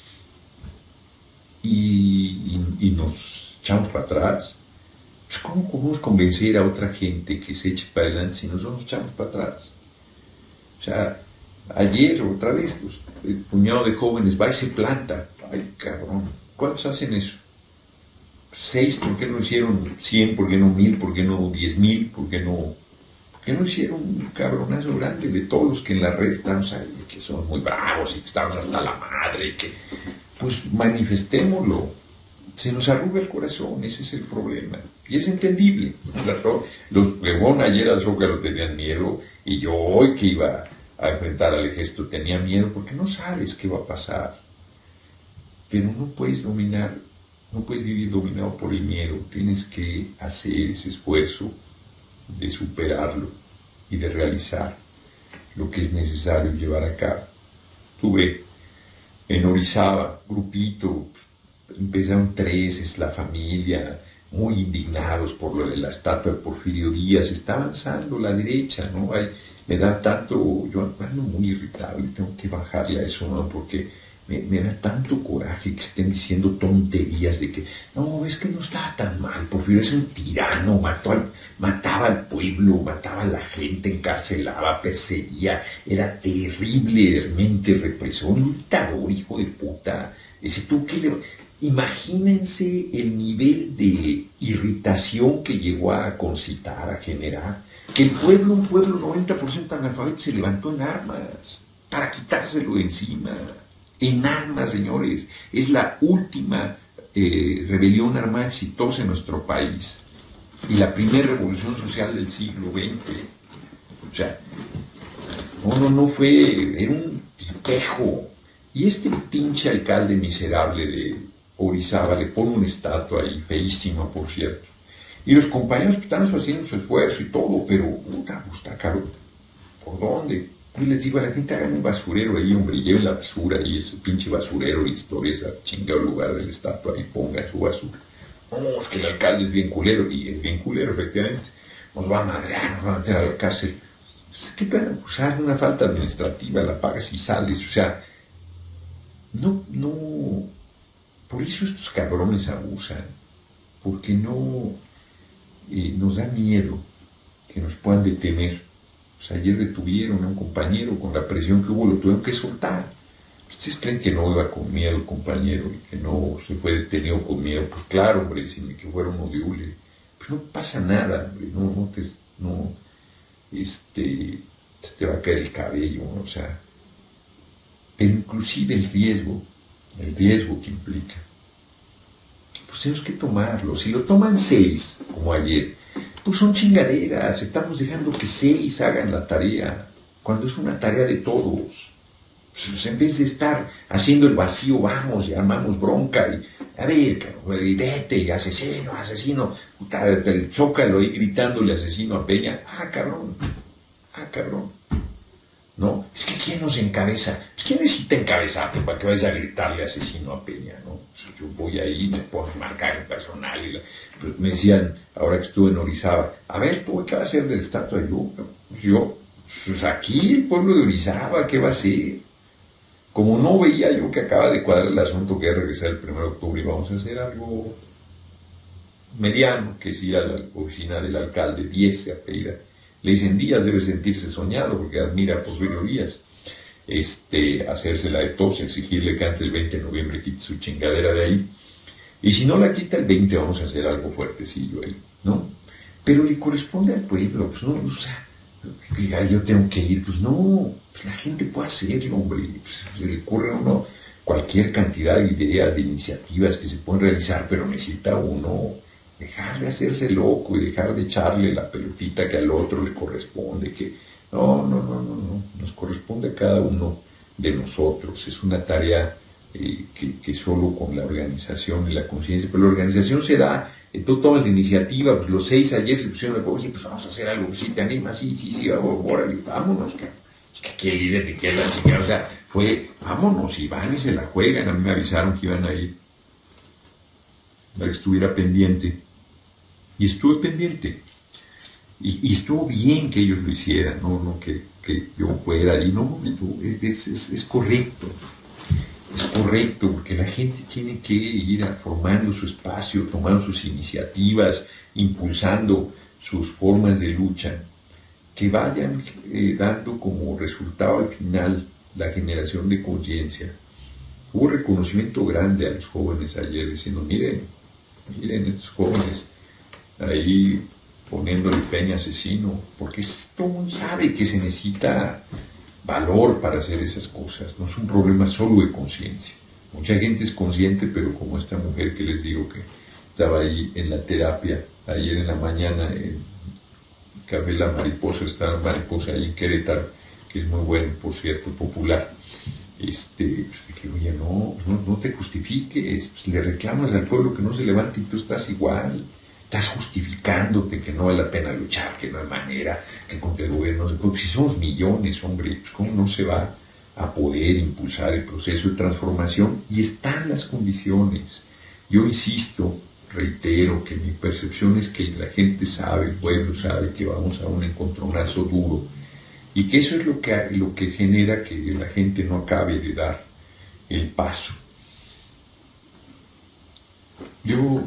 y nos echamos para atrás. ¿Cómo podemos convencer a otra gente que se eche para adelante si nosotros nos echamos para atrás? O sea, ayer otra vez el puñado de jóvenes va y se planta. Ay, cabrón, ¿cuántos hacen eso? 6, ¿por qué no hicieron 100? ¿Por qué no 1000? ¿Por qué no 10,000? ¿Por qué no hicieron un cabronazo grande de todos los que en la red estamos ahí, que son muy bravos y que estamos hasta la madre? Pues manifestémoslo. Se nos arruga el corazón, ese es el problema. Y es entendible. Los huevón ayer al Zócalo tenían miedo, y yo hoy que iba a enfrentar al ejército tenía miedo, porque no sabes qué va a pasar. Pero no puedes vivir dominado por el miedo. Tienes que hacer ese esfuerzo de superarlo y de realizar lo que es necesario llevar a cabo. Tuve en Orizaba, grupito, empezaron 3, es la familia, muy indignados por lo de la estatua de Porfirio Díaz. Está avanzando la derecha, ¿no? Me da tanto, yo ando muy irritado y tengo que bajarle a eso, ¿no? Porque me da tanto coraje que estén diciendo tonterías de que, no, es que no estaba tan mal, Porfirio es un tirano, mataba al pueblo, mataba a la gente, encarcelaba, perseguía, era terriblemente represor, un dictador, hijo de puta. Imagínense el nivel de irritación que llegó a concitar, a generar, que un pueblo 90% analfabeto, se levantó en armas para quitárselo de encima. En armas, señores. Es la última rebelión armada exitosa en nuestro país. y la primera revolución social del siglo XX. O sea, no fue, era un tipejo. Y este pinche alcalde miserable de Orizaba le pone una estatua ahí, feísima por cierto. Y los compañeros pues, están haciendo su esfuerzo y todo, pero puta, pues está caro. ¿Por dónde? Y les digo a la gente, hagan un basurero ahí, hombre, lleven la basura ahí, ese pinche basurero, y historias a chingado lugar de la estatua, y pongan su basura. No, es que el alcalde es bien culero, y es bien culero, efectivamente. Nos va a madrear, nos va a meter a la cárcel. Pues, ¿qué pueden acusar de una falta administrativa? La pagas y sales, o sea, no, por eso estos cabrones abusan, porque nos da miedo que nos puedan detener. Pues ayer detuvieron a un compañero con la presión que hubo, lo tuvieron que soltar. ¿Ustedes creen que no iba con miedo el compañero y que no se fue detenido con miedo? Pues claro, hombre, si me que fuera uno de hule. Pero no pasa nada, hombre, se te va a caer el cabello, ¿no? O sea, pero inclusive el riesgo que implica, pues tenemos que tomarlo. Si lo toman 6, como ayer, pues son chingaderas, estamos dejando que 6 hagan la tarea, cuando es una tarea de todos. Pues en vez de estar haciendo el vacío, vamos y armamos bronca y, a ver, cabrón, y vete, y asesino, puta, el Zócalo ahí gritándole asesino a Peña, cabrón, ¿no? Es que ¿quién nos encabeza? Pues ¿quién necesita encabezarte para que vayas a gritarle asesino a Peña, ¿no? Pues yo voy ahí, me pongo marcaje personal, pues me decían, ahora que estuve en Orizaba, a ver, ¿tú qué vas a hacer del estatua? Pues aquí el pueblo de Orizaba, ¿qué va a hacer? Como no veía yo que acaba de cuadrar el asunto que es regresar el 1 de octubre y vamos a hacer algo mediano, que es ir a la oficina del alcalde, 10 se apellida. Le dicen Díaz, debe sentirse soñado porque admira por Porfirio Díaz. Hacérsela de tos, exigirle que antes del 20 de noviembre quite su chingadera de ahí. Y si no la quita el 20 vamos a hacer algo fuertecillo ahí, ¿no? Pero le corresponde al pueblo, pues no, o sea, yo tengo que ir, pues no, pues la gente puede hacerlo, hombre, pues se le ocurre a uno cualquier cantidad de ideas, de iniciativas que se pueden realizar, pero necesita uno dejar de hacerse loco y dejar de echarle la pelotita que al otro le corresponde, que no, nos corresponde a cada uno de nosotros, es una tarea que solo con la organización y la conciencia, pero la organización se da, tú tomas la iniciativa, pues los 6 ayer se pusieron, oye, pues vamos a hacer algo, si te animas, sí, órale, vámonos, que aquí el líder de que la chica, o sea, vámonos, y van y se la juegan, a mí me avisaron que iban a ir, para que estuviera pendiente, y estuve pendiente, y estuvo bien que ellos lo hicieran, no que yo fuera, y no, es correcto. Es correcto, porque la gente tiene que ir formando su espacio, tomando sus iniciativas, impulsando sus formas de lucha, que vayan dando como resultado al final la generación de conciencia. Hubo reconocimiento grande a los jóvenes ayer, diciendo, miren estos jóvenes ahí poniéndole Peña asesino, porque todo el mundo sabe que se necesita valor para hacer esas cosas, no es un problema solo de conciencia. Mucha gente es consciente, pero como esta mujer que les digo que estaba ahí en la terapia, ayer en la mañana, en Café La Mariposa, estaba Mariposa ahí en Querétaro, que es muy bueno, por cierto, popular. Pues dije, oye, no te justifiques, pues le reclamas al pueblo que no se levante y tú estás igual. Estás justificándote que no vale la pena luchar, que no hay manera, que contra el gobierno se puede. Si somos millones, hombre, pues ¿cómo no se va a poder impulsar el proceso de transformación? Y están las condiciones. Yo insisto, reitero, que mi percepción es que la gente sabe, el pueblo sabe que vamos a un encontronazo duro y que eso es lo que genera que la gente no acabe de dar el paso. Yo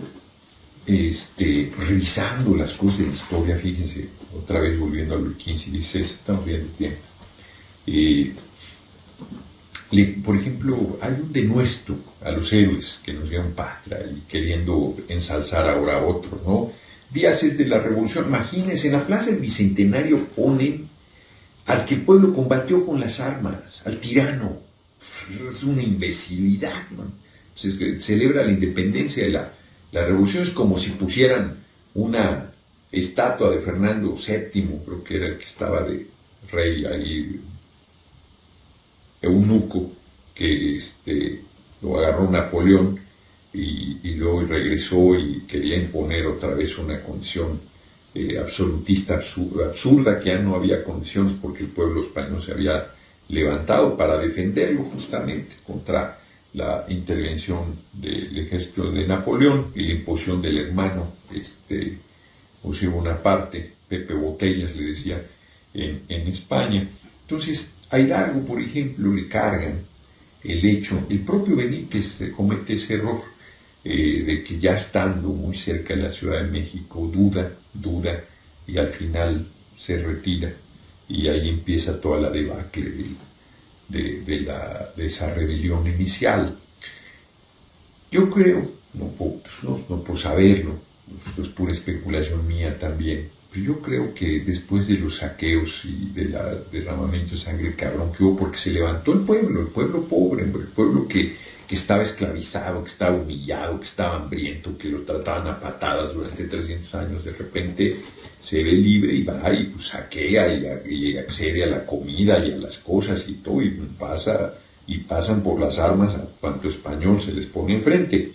revisando las cosas de la historia, fíjense, otra vez volviendo a los 15 y 16, estamos viendo tiempo. Por ejemplo, hay un denuesto a los héroes que nos dieron patria y queriendo ensalzar ahora a otros, ¿no? Díaz es de la revolución, imagínense, en la plaza del Bicentenario ponen al que el pueblo combatió con las armas, al tirano. Es una imbecilidad, ¿no? Se celebra la independencia de la revolución, es como si pusieran una estatua de Fernando VII, creo que era el que estaba de rey ahí, eunuco, que lo agarró Napoleón y luego regresó y quería imponer otra vez una condición absolutista absurda, que ya no había condiciones porque el pueblo español se había levantado para defenderlo justamente contra la intervención del ejército de Napoleón y la imposición del hermano José Bonaparte, Pepe Botellas le decía, en España. Entonces, a Hidalgo, por ejemplo, le cargan el hecho, el propio Benítez comete ese error de que ya estando muy cerca de la Ciudad de México, duda, y al final se retira, y ahí empieza toda la debacle de esa rebelión inicial. Yo creo, no puedo saberlo, esto es pura especulación mía también, pero yo creo que después de los saqueos y del derramamiento de sangre cabrón que hubo, porque se levantó el pueblo pobre, el pueblo que estaba esclavizado, que estaba humillado, que estaba hambriento, que lo trataban a patadas durante 300 años, de repente se ve libre y va y pues, saquea y accede a la comida y a las cosas y todo, y pasan por las armas a cuanto español se les pone enfrente.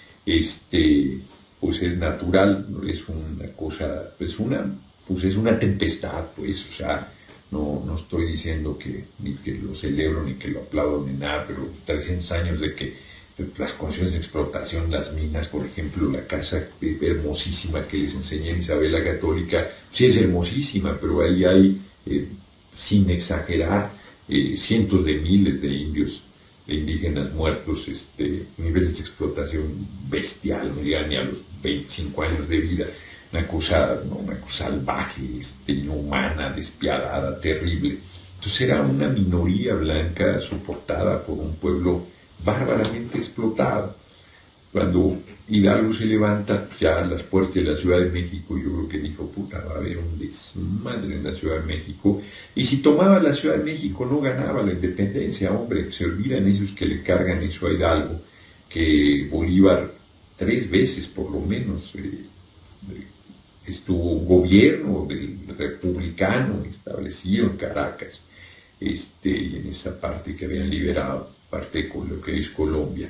Pues es natural, es una cosa, es una tempestad, pues, o sea, no estoy diciendo ni que lo celebro, ni que lo aplaudo, ni nada, pero 300 años de que las condiciones de explotación, las minas, por ejemplo, la casa hermosísima que les enseñé en Isabel la Católica, sí es hermosísima, pero ahí hay, sin exagerar, cientos de miles de indios, de indígenas muertos, niveles de explotación bestial, no llegan ni a los 25 años de vida, una cosa salvaje, inhumana, despiadada, terrible. Entonces era una minoría blanca soportada por un pueblo bárbaramente explotado. Cuando Hidalgo se levanta, ya a las puertas de la Ciudad de México, yo creo que dijo, puta, va a haber un desmadre en la Ciudad de México. Y si tomaba la Ciudad de México, no ganaba la independencia, hombre. Se olvidan ellos que le cargan eso a Hidalgo, que Bolívar 3 veces por lo menos estuvo gobierno del republicano establecido en Caracas, y en esa parte que habían liberado, parte con lo que es Colombia.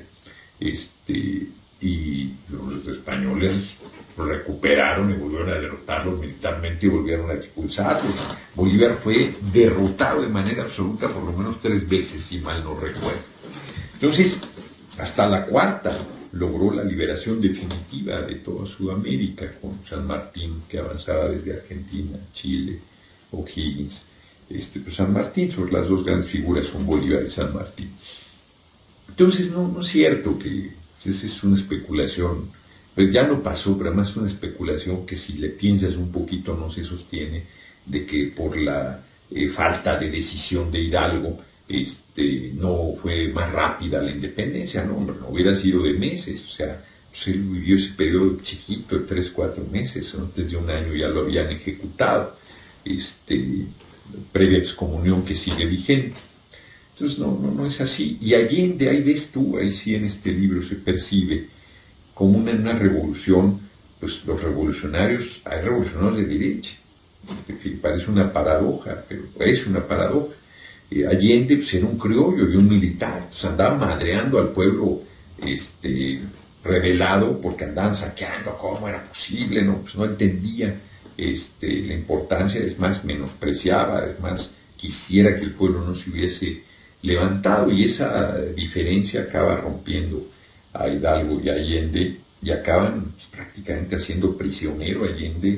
Y los españoles lo recuperaron y volvieron a derrotarlos militarmente y volvieron a expulsarlos. Bolívar fue derrotado de manera absoluta por lo menos 3 veces, si mal no recuerdo. Entonces, hasta la cuarta logró la liberación definitiva de toda Sudamérica con San Martín, que avanzaba desde Argentina, Chile, O'Higgins. Pues San Martín, son las 2 grandes figuras, son Bolívar y San Martín. Entonces, no es cierto que esa es una especulación, pues ya no pasó, pero además es una especulación que si le piensas un poquito no se sostiene, de que por la falta de decisión de Hidalgo no fue más rápida la independencia, no, hombre, no hubiera sido de meses, o sea, pues él vivió ese periodo chiquito de 3, 4 meses, antes de un año ya lo habían ejecutado, previa excomunión que sigue vigente. Entonces no es así. Y Allende, ahí ves tú, ahí sí en este libro se percibe como una revolución, pues los revolucionarios, hay revolucionarios de derecha, que parece una paradoja, pero es una paradoja. Allende pues, era un criollo y un militar, entonces andaba madreando al pueblo rebelado porque andaban saqueando, ¿cómo era posible? No, pues no entendía la importancia, es más, menospreciaba, es más, quisiera que el pueblo no se hubiese levantado, y esa diferencia acaba rompiendo a Hidalgo y a Allende, y acaban pues, prácticamente haciendo prisionero a Allende,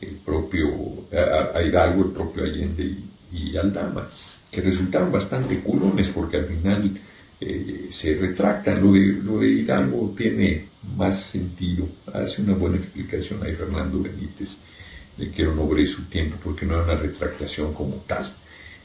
a Hidalgo, el propio Allende y Aldama, que resultaron bastante culones porque al final se retractan. Lo de Hidalgo tiene más sentido, hace una buena explicación ahí Fernando Benítez, le quiero no ver su tiempo porque no era una retractación como tal.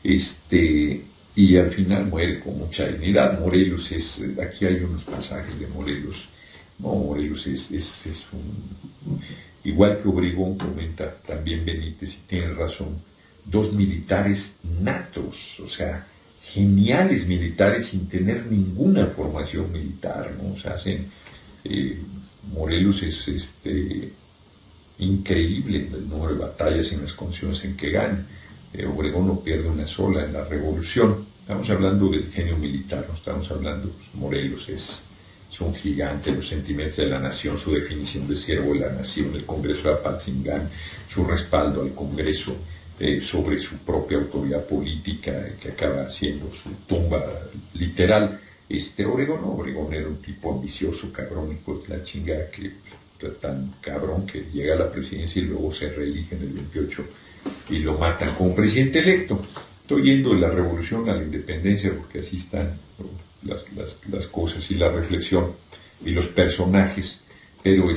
Y al final muere con mucha dignidad. Morelos aquí hay unos pasajes de Morelos. No, Morelos es un, igual que Obregón, comenta también Benítez, y tiene razón, 2 militares natos, o sea, geniales militares sin tener ninguna formación militar, ¿no? O sea, Morelos es increíble el número de batallas en las condiciones en que gana. Obregón no pierde una sola en la revolución. Estamos hablando del genio militar, no estamos hablando, pues, Morelos es un gigante, los sentimientos de la nación, su definición de siervo de la nación, el Congreso de Apatzingán, su respaldo al Congreso sobre su propia autoridad política, que acaba siendo su tumba literal. Obregón era un tipo ambicioso, cabrón, hijo de la chingada, que tan cabrón que llega a la presidencia y luego se reelige en el 28 y lo matan como presidente electo. Estoy yendo de la revolución a la independencia porque así están las cosas y la reflexión y los personajes, pero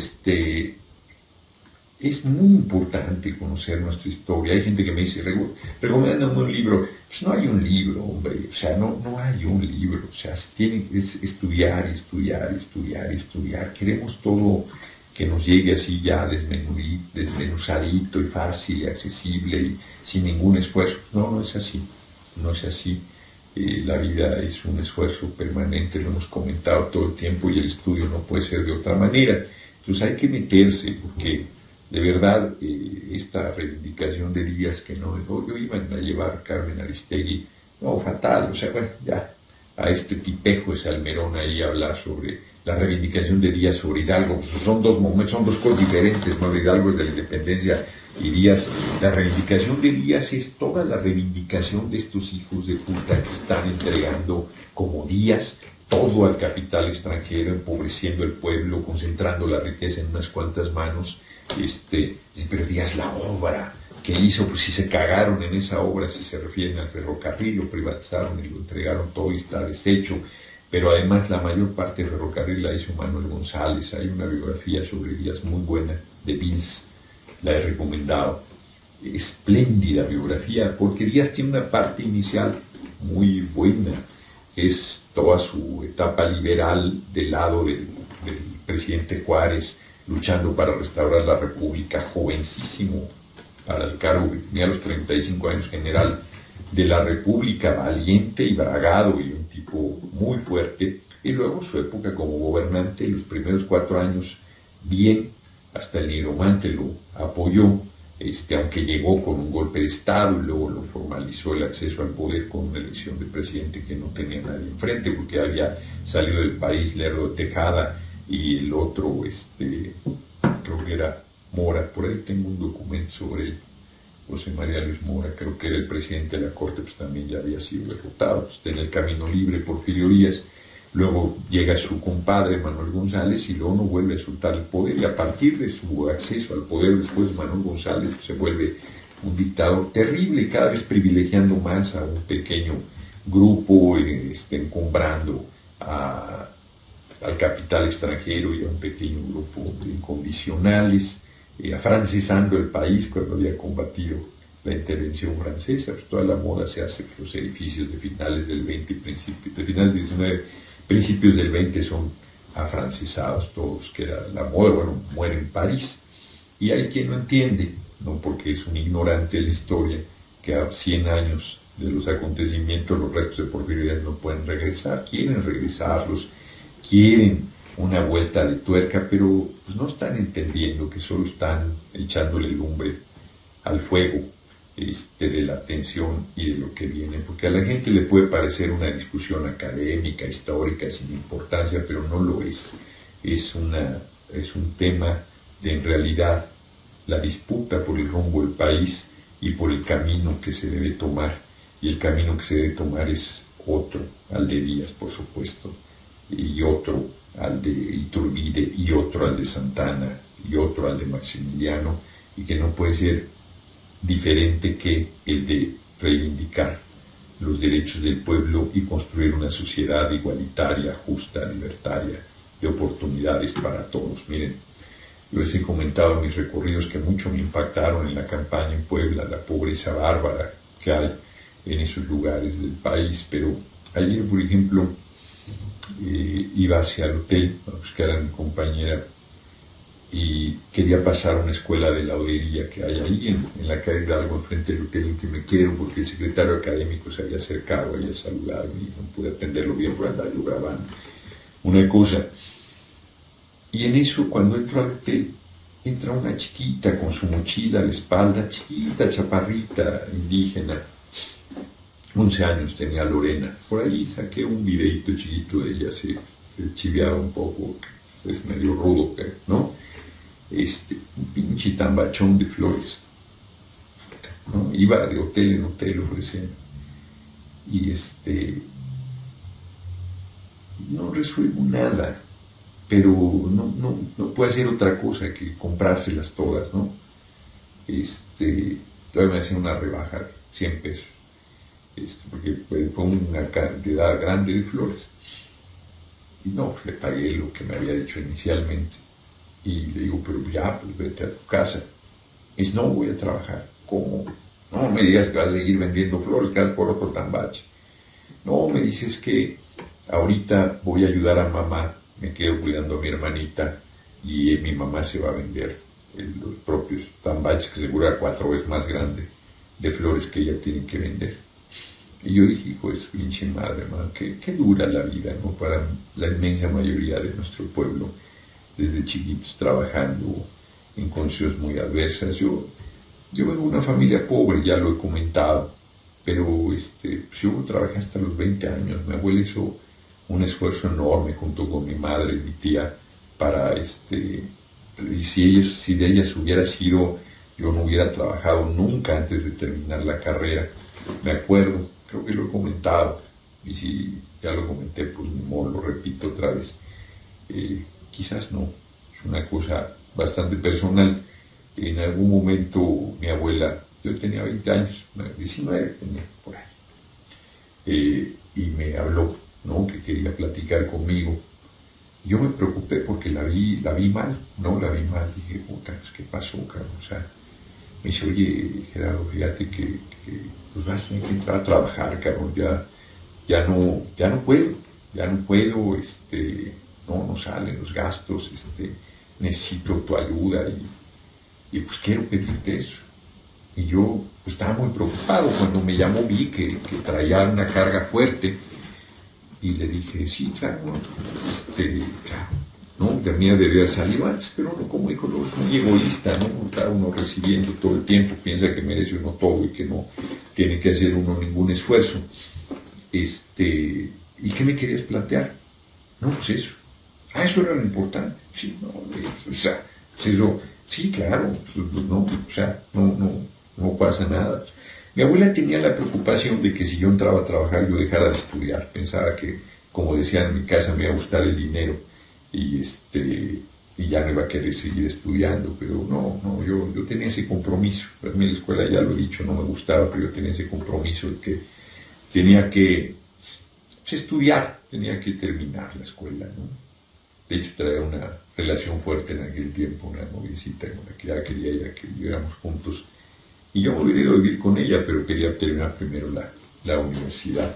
es muy importante conocer nuestra historia. Hay gente que me dice, recomiéndame un libro. Pues no hay un libro, hombre, o sea, no hay un libro, o sea, tienen que estudiar, estudiar, estudiar, estudiar. Queremos todo que nos llegue así ya desmenuzadito y fácil y accesible y sin ningún esfuerzo. No es así, no es así. La vida es un esfuerzo permanente, lo hemos comentado todo el tiempo y el estudio no puede ser de otra manera. Entonces hay que meterse porque de verdad esta reivindicación de Díaz que no, yo iban a llevar Carmen Aristegui, no, fatal, o sea, bueno, ya a este tipejo de Salmerón ahí a hablar sobre la reivindicación de Díaz sobre Hidalgo. Pues son dos momentos, son dos cosas diferentes, ¿no? Hidalgo es de la independencia y Díaz, la reivindicación de Díaz es toda la reivindicación de estos hijos de puta que están entregando como Díaz todo al capital extranjero, empobreciendo el pueblo, concentrando la riqueza en unas cuantas manos. Pero Díaz, la obra que hizo, pues si se cagaron en esa obra, si se refieren al ferrocarril, lo privatizaron y lo entregaron todo y está deshecho. Pero además la mayor parte del ferrocarril la hizo Manuel González. Hay una biografía sobre Díaz muy buena de Bills, la he recomendado. Espléndida biografía, porque Díaz tiene una parte inicial muy buena, es toda su etapa liberal del lado del presidente Juárez, luchando para restaurar la República, jovencísimo para el cargo, que tenía los 35 años, general de la República, valiente y bragado y un tipo muy fuerte, y luego su época como gobernante, los primeros 4 años bien, hasta el nigromante lo apoyó, aunque llegó con un golpe de Estado y luego lo formalizó el acceso al poder con una elección de presidente que no tenía nadie enfrente porque había salido del país Lerdo de Tejada y el otro, creo que era Mora, por ahí tengo un documento sobre él, José María Luis Mora, creo que era el presidente de la Corte, pues también ya había sido derrotado, pues está en el camino libre Porfirio Díaz, luego llega su compadre Manuel González y luego no vuelve a soltar el poder y a partir de su acceso al poder después Manuel González pues, se vuelve un dictador terrible, cada vez privilegiando más a un pequeño grupo, encumbrando al capital extranjero y a un pequeño grupo de incondicionales, afrancesando el país cuando había combatido la intervención francesa. Pues toda la moda se hace, los edificios de finales del 20 de finales del 19, principios del 20 son afrancesados todos, que era la moda, bueno, muere en París. Y hay quien no entiende, no porque es un ignorante de la historia, que a 100 años de los acontecimientos los restos de Porfirio Díaz no pueden regresar, quieren regresarlos, quieren una vuelta de tuerca, pero pues no están entendiendo que solo están echándole lumbre al fuego de la tensión y de lo que viene, porque a la gente le puede parecer una discusión académica, histórica, sin importancia, pero no lo es. Es un tema de, en realidad, la disputa por el rumbo del país y por el camino que se debe tomar, y el camino que se debe tomar es otro, al de Díaz, por supuesto, y otro al de Iturbide, y otro al de Santana, y otro al de Maximiliano, y que no puede ser diferente que el de reivindicar los derechos del pueblo y construir una sociedad igualitaria, justa, libertaria, de oportunidades para todos. Miren, yo les he comentado en mis recorridos que mucho me impactaron en la campaña en Puebla, la pobreza bárbara que hay en esos lugares del país, pero ayer, por ejemplo, iba hacia el hotel a buscar a mi compañera y quería pasar a una escuela de laudería que hay ahí en la calle Hidalgo, enfrente del hotel en que me quedo, porque el secretario académico se había acercado ahí a saludarme y no pude atenderlo bien por andar yo grabando una cosa. Y en eso, cuando entro al hotel, entra una chiquita con su mochila a la espalda, chiquita, chaparrita, indígena. 11 años tenía Lorena. Por ahí saqué un videito chiquito de ella, se chiveaba un poco, es medio rudo, ¿no? Un pinche tambachón de flores, ¿no? Iba de hotel en hotel ofreciendo. Y no resuelvo nada, pero no puede hacer otra cosa que comprárselas todas, ¿no? Todavía me hacía una rebaja de 100 pesos, porque fue una cantidad grande de flores. Y no, le pagué lo que me había dicho inicialmente. Y le digo, pero ya, pues vete a tu casa. Y dice, no voy a trabajar. ¿Cómo? No me digas que vas a seguir vendiendo flores, que vas por otro tambache. No, me dices que ahorita voy a ayudar a mamá, me quedo cuidando a mi hermanita y mi mamá se va a vender los propios tambaches, que seguro era 4 veces más grande, de flores que ella tiene que vender. Y yo dije, hijo de su pinche madre, man, qué dura la vida, ¿no? Para la inmensa mayoría de nuestro pueblo, desde chiquitos trabajando en condiciones muy adversas. Yo vengo de una familia pobre, ya lo he comentado, pero pues yo trabajé hasta los 20 años. Mi abuela hizo un esfuerzo enorme junto con mi madre y mi tía para, y si de ellas hubiera sido, yo no hubiera trabajado nunca antes de terminar la carrera. Me acuerdo, creo que lo he comentado, y si ya lo comenté, pues ni modo, lo repito otra vez. Quizás no, es una cosa bastante personal. En algún momento mi abuela, yo tenía 20 años, 19 tenía por ahí, y me habló, ¿no? Que quería platicar conmigo. Yo me preocupé porque la vi mal, ¿no? La vi mal, dije, puta, ¿qué pasó, cabrón? O sea, me dice, oye, Gerardo, fíjate que pues vas a tener que entrar a trabajar, cabrón, ya no puedo, no salen los gastos, necesito tu ayuda y pues quiero pedirte eso. Y yo pues, estaba muy preocupado. Cuando me llamó vi que traía una carga fuerte y le dije, sí, claro, claro, ¿no? También debería haber salido antes, pero no, como hijo, no, es muy egoísta, ¿no? Está uno recibiendo todo el tiempo, piensa que merece uno todo y que no tiene que hacer uno ningún esfuerzo. ¿Y qué me querías plantear? No, pues eso. Ah, eso era lo importante. Sí, no, o sea, pues eso, sí, claro, pues, no, o sea, no pasa nada. Mi abuela tenía la preocupación de que si yo entraba a trabajar yo dejara de estudiar. Pensaba que, como decían en mi casa, me iba a gustar el dinero y ya no iba a querer seguir estudiando, pero no, yo tenía ese compromiso. A mí la escuela, ya lo he dicho, no me gustaba, pero yo tenía ese compromiso de que tenía que estudiar, tenía que terminar la escuela, ¿no? De hecho, traía una relación fuerte en aquel tiempo, una noviecita con la que ya quería que viviéramos juntos. Y yo me hubiera ido a vivir con ella, pero quería terminar primero la universidad.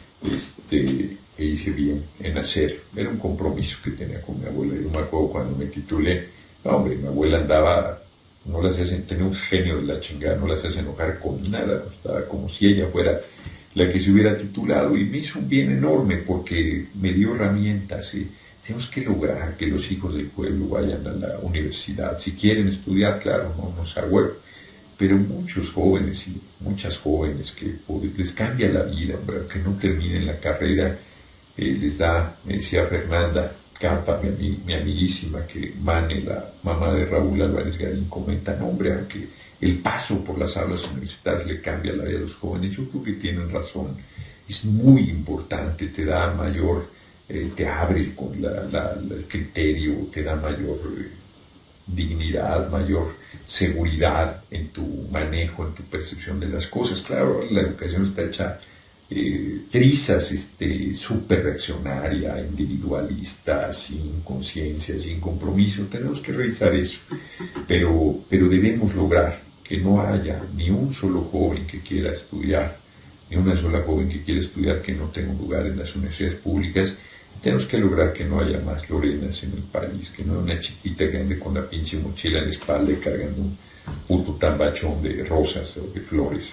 E hice bien en hacerlo. Era un compromiso que tenía con mi abuela. Yo me acuerdo cuando me titulé, no, hombre, mi abuela andaba, no las hace, tenía un genio de la chingada, no las hace enojar con nada, estaba como si ella fuera la que se hubiera titulado, y me hizo un bien enorme porque me dio herramientas. Tenemos que lograr que los hijos del pueblo vayan a la universidad. Si quieren estudiar, claro, no nos agüero, pero muchos jóvenes y muchas jóvenes que les cambia la vida, pero que no terminen la carrera, les da, me decía Fernanda Campa, mi amiguísima, que Mane, la mamá de Raúl Álvarez Garín, comenta, no, hombre, aunque el paso por las aulas universitarias le cambia la vida a los jóvenes, yo creo que tienen razón, es muy importante, te da mayor, te abre con el criterio, te da mayor dignidad, mayor seguridad en tu manejo, en tu percepción de las cosas. Claro, la educación está hecha trizas, súper reaccionaria, individualista, sin conciencia, sin compromiso. Tenemos que revisar eso, pero debemos lograr que no haya ni un solo joven que quiera estudiar, ni una sola joven que quiera estudiar que no tenga un lugar en las universidades públicas. Tenemos que lograr que no haya más Lorenas en el país, que no haya una chiquita que ande con la pinche mochila en la espalda y cargando un puto tambachón de rosas o de flores.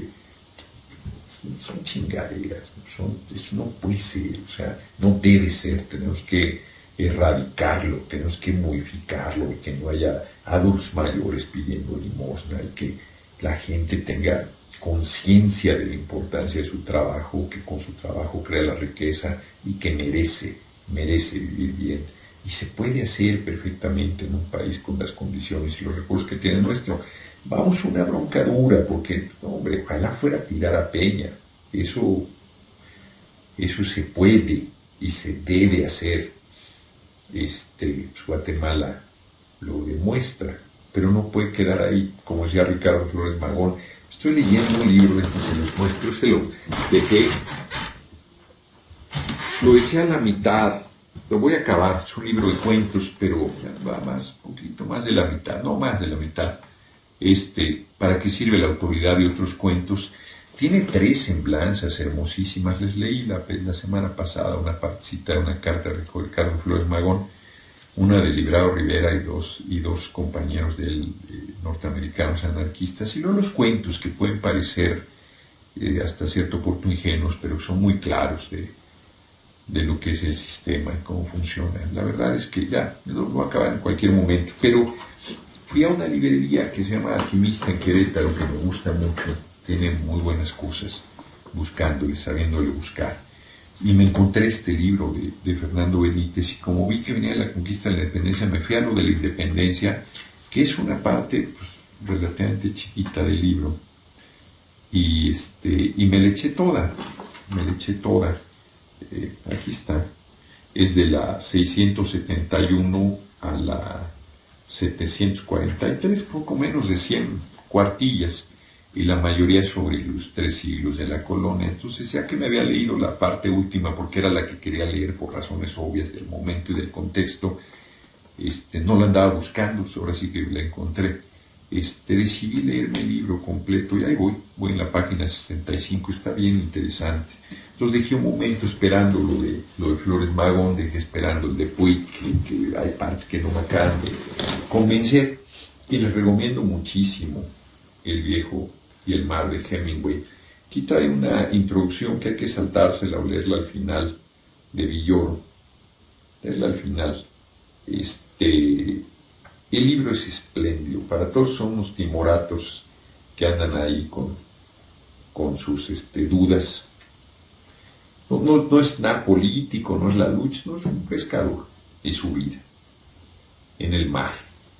Son chingaderas, eso no puede ser, o sea, no debe ser. Tenemos que erradicarlo, tenemos que modificarlo y que no haya adultos mayores pidiendo limosna y que la gente tenga conciencia de la importancia de su trabajo, que con su trabajo crea la riqueza y que merece vivir bien. Y se puede hacer perfectamente en un país con las condiciones y los recursos que tiene el nuestro. Vamos a una bronca dura, porque, hombre, ojalá fuera a tirar a Peña. Eso se puede y se debe hacer. Guatemala lo demuestra, pero no puede quedar ahí, como decía Ricardo Flores Magón. Estoy leyendo un libro, se los muestro, lo dejé a la mitad, lo voy a acabar, es un libro de cuentos, pero va más, un poquito más de la mitad, no más de la mitad. ¿Para qué sirve la autoridad de otros cuentos? Tiene 3 semblanzas hermosísimas. Les leí la semana pasada una partecita de una carta de Ricardo Flores Magón, una de Librado Rivera y dos compañeros norteamericanos anarquistas, y luego los cuentos que pueden parecer hasta cierto punto ingenuos, pero son muy claros de lo que es el sistema y cómo funciona. La verdad es que ya, lo voy a acabar en cualquier momento, pero fui a una librería que se llama Alquimista en Querétaro, que me gusta mucho, tiene muy buenas cosas, buscándole, sabiéndole buscar. Y me encontré este libro de Fernando Benítez, y como vi que venía de la conquista de la independencia, me fui a lo de la independencia, que es una parte pues, relativamente chiquita del libro, y me la eché toda, aquí está, es de la 671 a la 743, poco menos de 100 cuartillas, y la mayoría sobre los 3 siglos de la colonia. Entonces, ya que me había leído la parte última, porque era la que quería leer por razones obvias del momento y del contexto, no la andaba buscando, pues ahora sí que la encontré. Decidí leerme el libro completo, y ahí voy en la página 65, está bien interesante. Entonces dejé un momento esperando lo de Flores Magón, dejé esperando el de Puig, que hay partes que no me acaban de convencer, y les recomiendo muchísimo El Viejo y el Mar de Hemingway. Aquí trae una introducción que hay que saltársela o leerla al final, de Villoro, leerla al final. El libro es espléndido, para todos son unos timoratos que andan ahí con sus dudas. No es nada político, no es la lucha, no es un pescador, es su vida en el mar.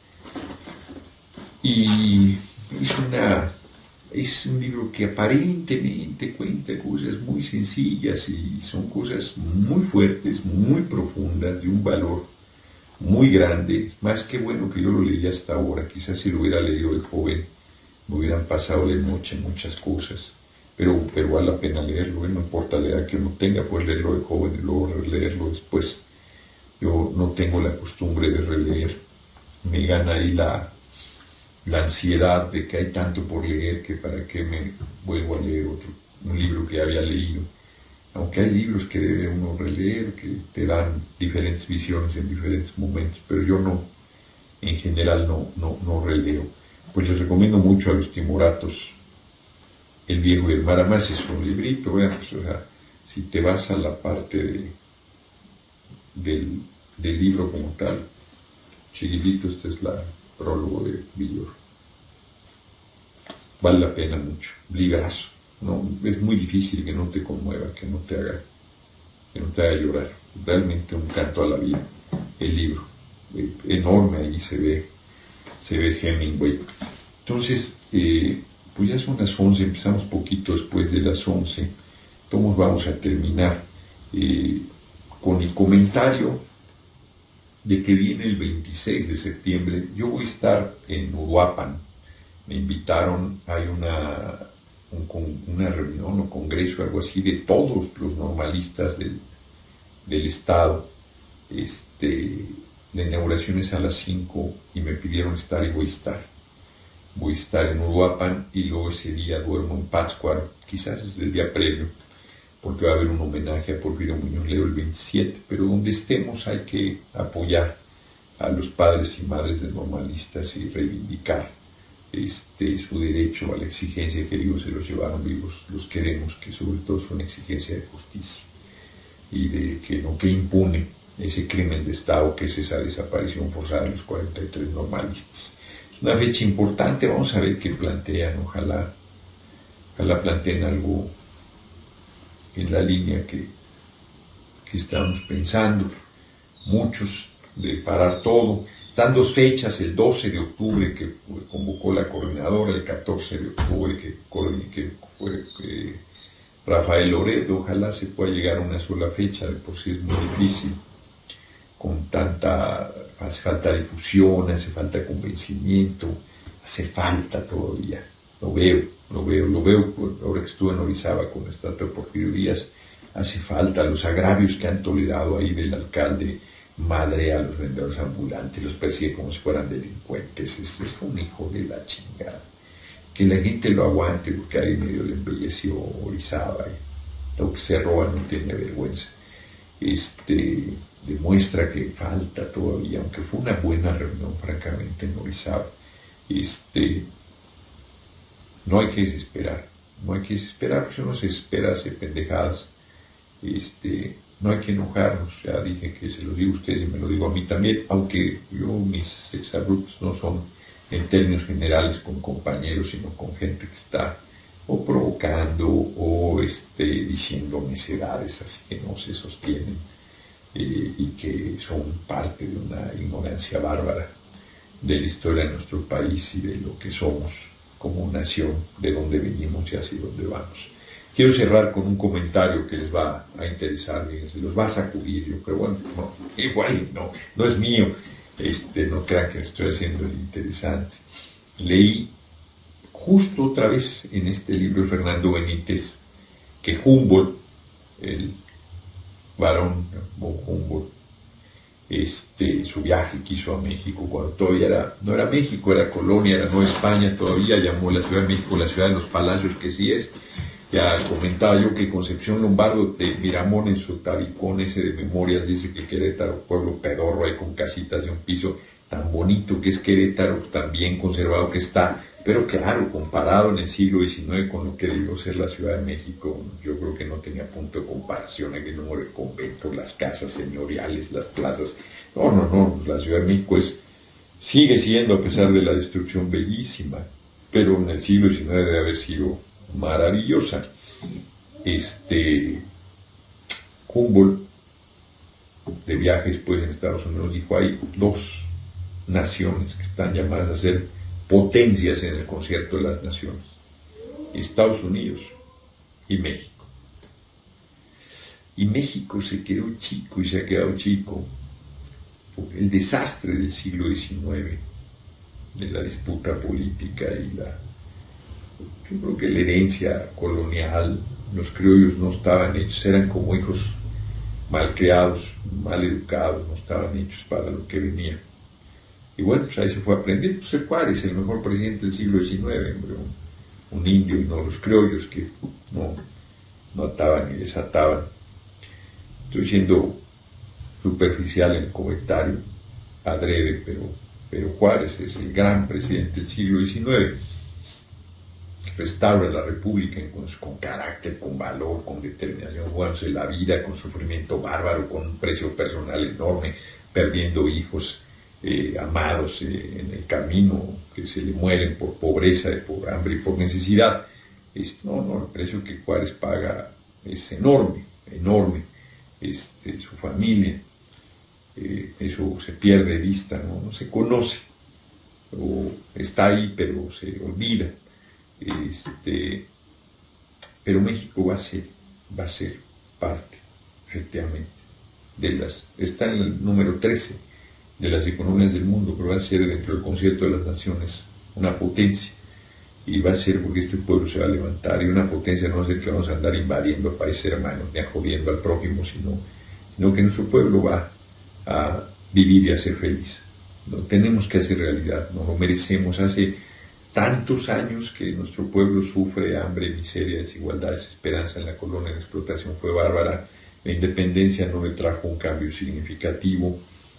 Y es un libro que aparentemente cuenta cosas muy sencillas y son cosas muy fuertes, muy profundas, de un valor muy grande. Más que bueno que yo lo leí hasta ahora, quizás si lo hubiera leído de joven me hubieran pasado de noche muchas cosas, pero vale la pena leerlo, no importa la edad que uno tenga, puedes leerlo de joven y luego releerlo después. Yo no tengo la costumbre de releer, me gana ahí la ansiedad de que hay tanto por leer que para qué me vuelvo a leer un libro que ya había leído. Aunque hay libros que debe uno releer, que te dan diferentes visiones en diferentes momentos, pero yo no, en general no releo. Pues les recomiendo mucho a los timoratos El Viejo y el Mar. Además es un librito, vean, pues, o sea, si te vas a la parte del libro como tal, chiquitito, este es la prólogo de Villoro. Vale la pena mucho, librazo. No, es muy difícil que no te conmueva, que no te haga llorar. Realmente un canto a la vida, el libro. Enorme, ahí se ve Hemingway. Entonces, pues ya son las 11, empezamos poquito después de las 11. Entonces vamos a terminar con el comentario de que viene el 26 de septiembre. Yo voy a estar en Uruapan. Me invitaron, hay una reunión o congreso, algo así, de todos los normalistas del Estado. La inauguración es a las 5 y me pidieron estar y voy a estar. Voy a estar en Uruapan y luego ese día duermo en Pátzcuaro, quizás es el día previo, porque va a haber un homenaje a Porfirio Muñoz Ledo el 27, pero donde estemos hay que apoyar a los padres y madres de normalistas y reivindicar su derecho a la exigencia que vivos se los llevaron vivos, los queremos, que sobre todo es una exigencia de justicia y de que no que impune ese crimen de Estado que es esa desaparición forzada de los 43 normalistas. Es una fecha importante, vamos a ver qué plantean, ojalá planteen algo en la línea que estamos pensando, muchos, de parar todo. Están dos fechas, el 12 de octubre que convocó la coordinadora, el 14 de octubre que fue Rafael Loredo. Ojalá se pueda llegar a una sola fecha, de por sí es muy difícil, hace falta difusión, hace falta convencimiento, hace falta todavía. Lo veo, ahora que estuve en Orizaba con la estatua de Porfirio Díaz, hace falta los agravios que han tolerado ahí del alcalde, madre a los vendedores ambulantes, los persigue como si fueran delincuentes. Es un hijo de la chingada. Que la gente lo aguante, porque ahí medio le embelleció Orizaba, y lo que se roba no tiene vergüenza. Demuestra que falta todavía, aunque fue una buena reunión, francamente, en Orizaba. No hay que desesperar, porque si uno se desespera, hace pendejadas. No hay que enojarnos, ya dije que se los digo a ustedes y me lo digo a mí también, aunque mis exabruptos no son en términos generales con compañeros, sino con gente que está o provocando o diciendo necedades así que no se sostienen y que son parte de una ignorancia bárbara de la historia de nuestro país y de lo que somos como nación, de dónde venimos y hacia dónde vamos. Quiero cerrar con un comentario que les va a interesar, se los va a sacudir, yo creo, bueno, no, igual no es mío, no crean que estoy haciendo el interesante. Leí justo otra vez en este libro de Fernando Benítez que Humboldt, el varón Humboldt, su viaje que hizo a México cuando todavía no era México, era colonia, era Nueva España todavía, llamó la Ciudad de México la ciudad de los palacios, que sí es. Ya comentaba yo que Concepción Lombardo de Miramón en su tabicón ese de memorias dice que Querétaro, pueblo pedorro ahí con casitas de un piso, tan bonito que es Querétaro, tan bien conservado que está, pero claro, comparado en el siglo XIX con lo que debió ser la Ciudad de México, yo creo que no tenía punto de comparación en el número de conventos, las casas señoriales, las plazas. No, la Ciudad de México sigue siendo, a pesar de la destrucción, bellísima, pero en el siglo XIX debe haber sido maravillosa. Humboldt, de viajes pues en Estados Unidos, dijo: hay dos naciones que están llamadas a ser potencias en el concierto de las naciones: Estados Unidos y México. Y México se quedó chico y se ha quedado chico por el desastre del siglo XIX, de la disputa política y yo creo que la herencia colonial. Los criollos no estaban hechos, eran como hijos malcriados, mal educados, no estaban hechos para lo que venía. Y bueno, pues ahí se fue a aprender. Pues el Juárez, el mejor presidente del siglo XIX, hombre, un indio, y no los criollos que no ataban ni desataban. Estoy siendo superficial en el comentario, adrede, pero Juárez es el gran presidente del siglo XIX. Restaura la República con carácter, con valor, con determinación, jugándose la vida, con sufrimiento bárbaro, con un precio personal enorme, perdiendo hijos amados en el camino, que se le mueren por pobreza, por hambre y por necesidad. El precio que Juárez paga es enorme. Su familia, eso se pierde de vista, no se conoce, o está ahí pero se olvida. Pero México va a ser parte, efectivamente, está en el número 13 de las economías del mundo, pero va a ser dentro del concierto de las naciones una potencia, y va a ser porque este pueblo se va a levantar, y una potencia no es de que vamos a andar invadiendo a países hermanos, ni a jodiendo al prójimo, sino que nuestro pueblo va a vivir y a ser feliz. Lo tenemos que hacer realidad, nos lo merecemos. Hace tantos años que nuestro pueblo sufre hambre, miseria, desigualdad, desesperanza en la colonia, la explotación fue bárbara, la independencia no le trajo un cambio significativo,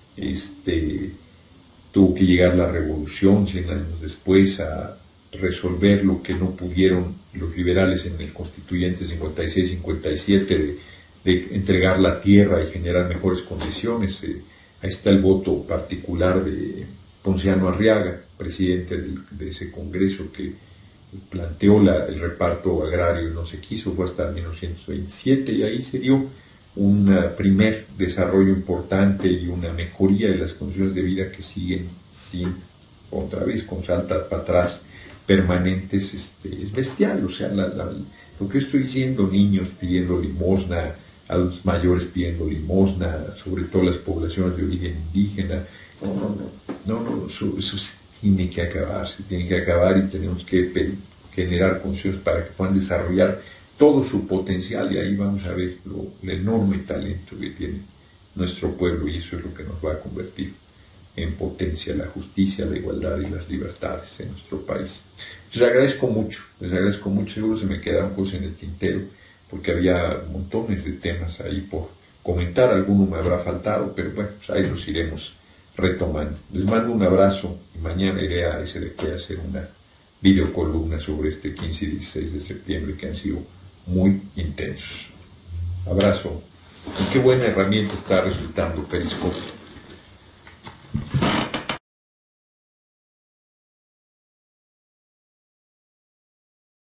tuvo que llegar la revolución 100 años después a resolver lo que no pudieron los liberales en el constituyente 56-57 de entregar la tierra y generar mejores condiciones. Ahí está el voto particular de Ponciano Arriaga, presidente de ese congreso que planteó el reparto agrario y no se quiso, fue hasta 1927 y ahí se dio un primer desarrollo importante y una mejoría de las condiciones de vida que siguen sin, otra vez, con saltas para atrás permanentes. Es bestial, o sea, lo que estoy diciendo, niños pidiendo limosna, adultos mayores pidiendo limosna, sobre todo las poblaciones de origen indígena. No, eso tiene que acabar, se tiene que acabar y tenemos que generar condiciones para que puedan desarrollar todo su potencial y ahí vamos a ver el enorme talento que tiene nuestro pueblo y eso es lo que nos va a convertir en potencia la justicia, la igualdad y las libertades en nuestro país. Les agradezco mucho, seguro se me quedaron cosas en el tintero porque había montones de temas ahí por comentar, alguno me habrá faltado, pero bueno, pues ahí los iremos retomando. Les mando un abrazo y mañana iré a SDG a hacer una videocolumna sobre este 15 y 16 de septiembre que han sido muy intensos. Abrazo. Y qué buena herramienta está resultando Periscope.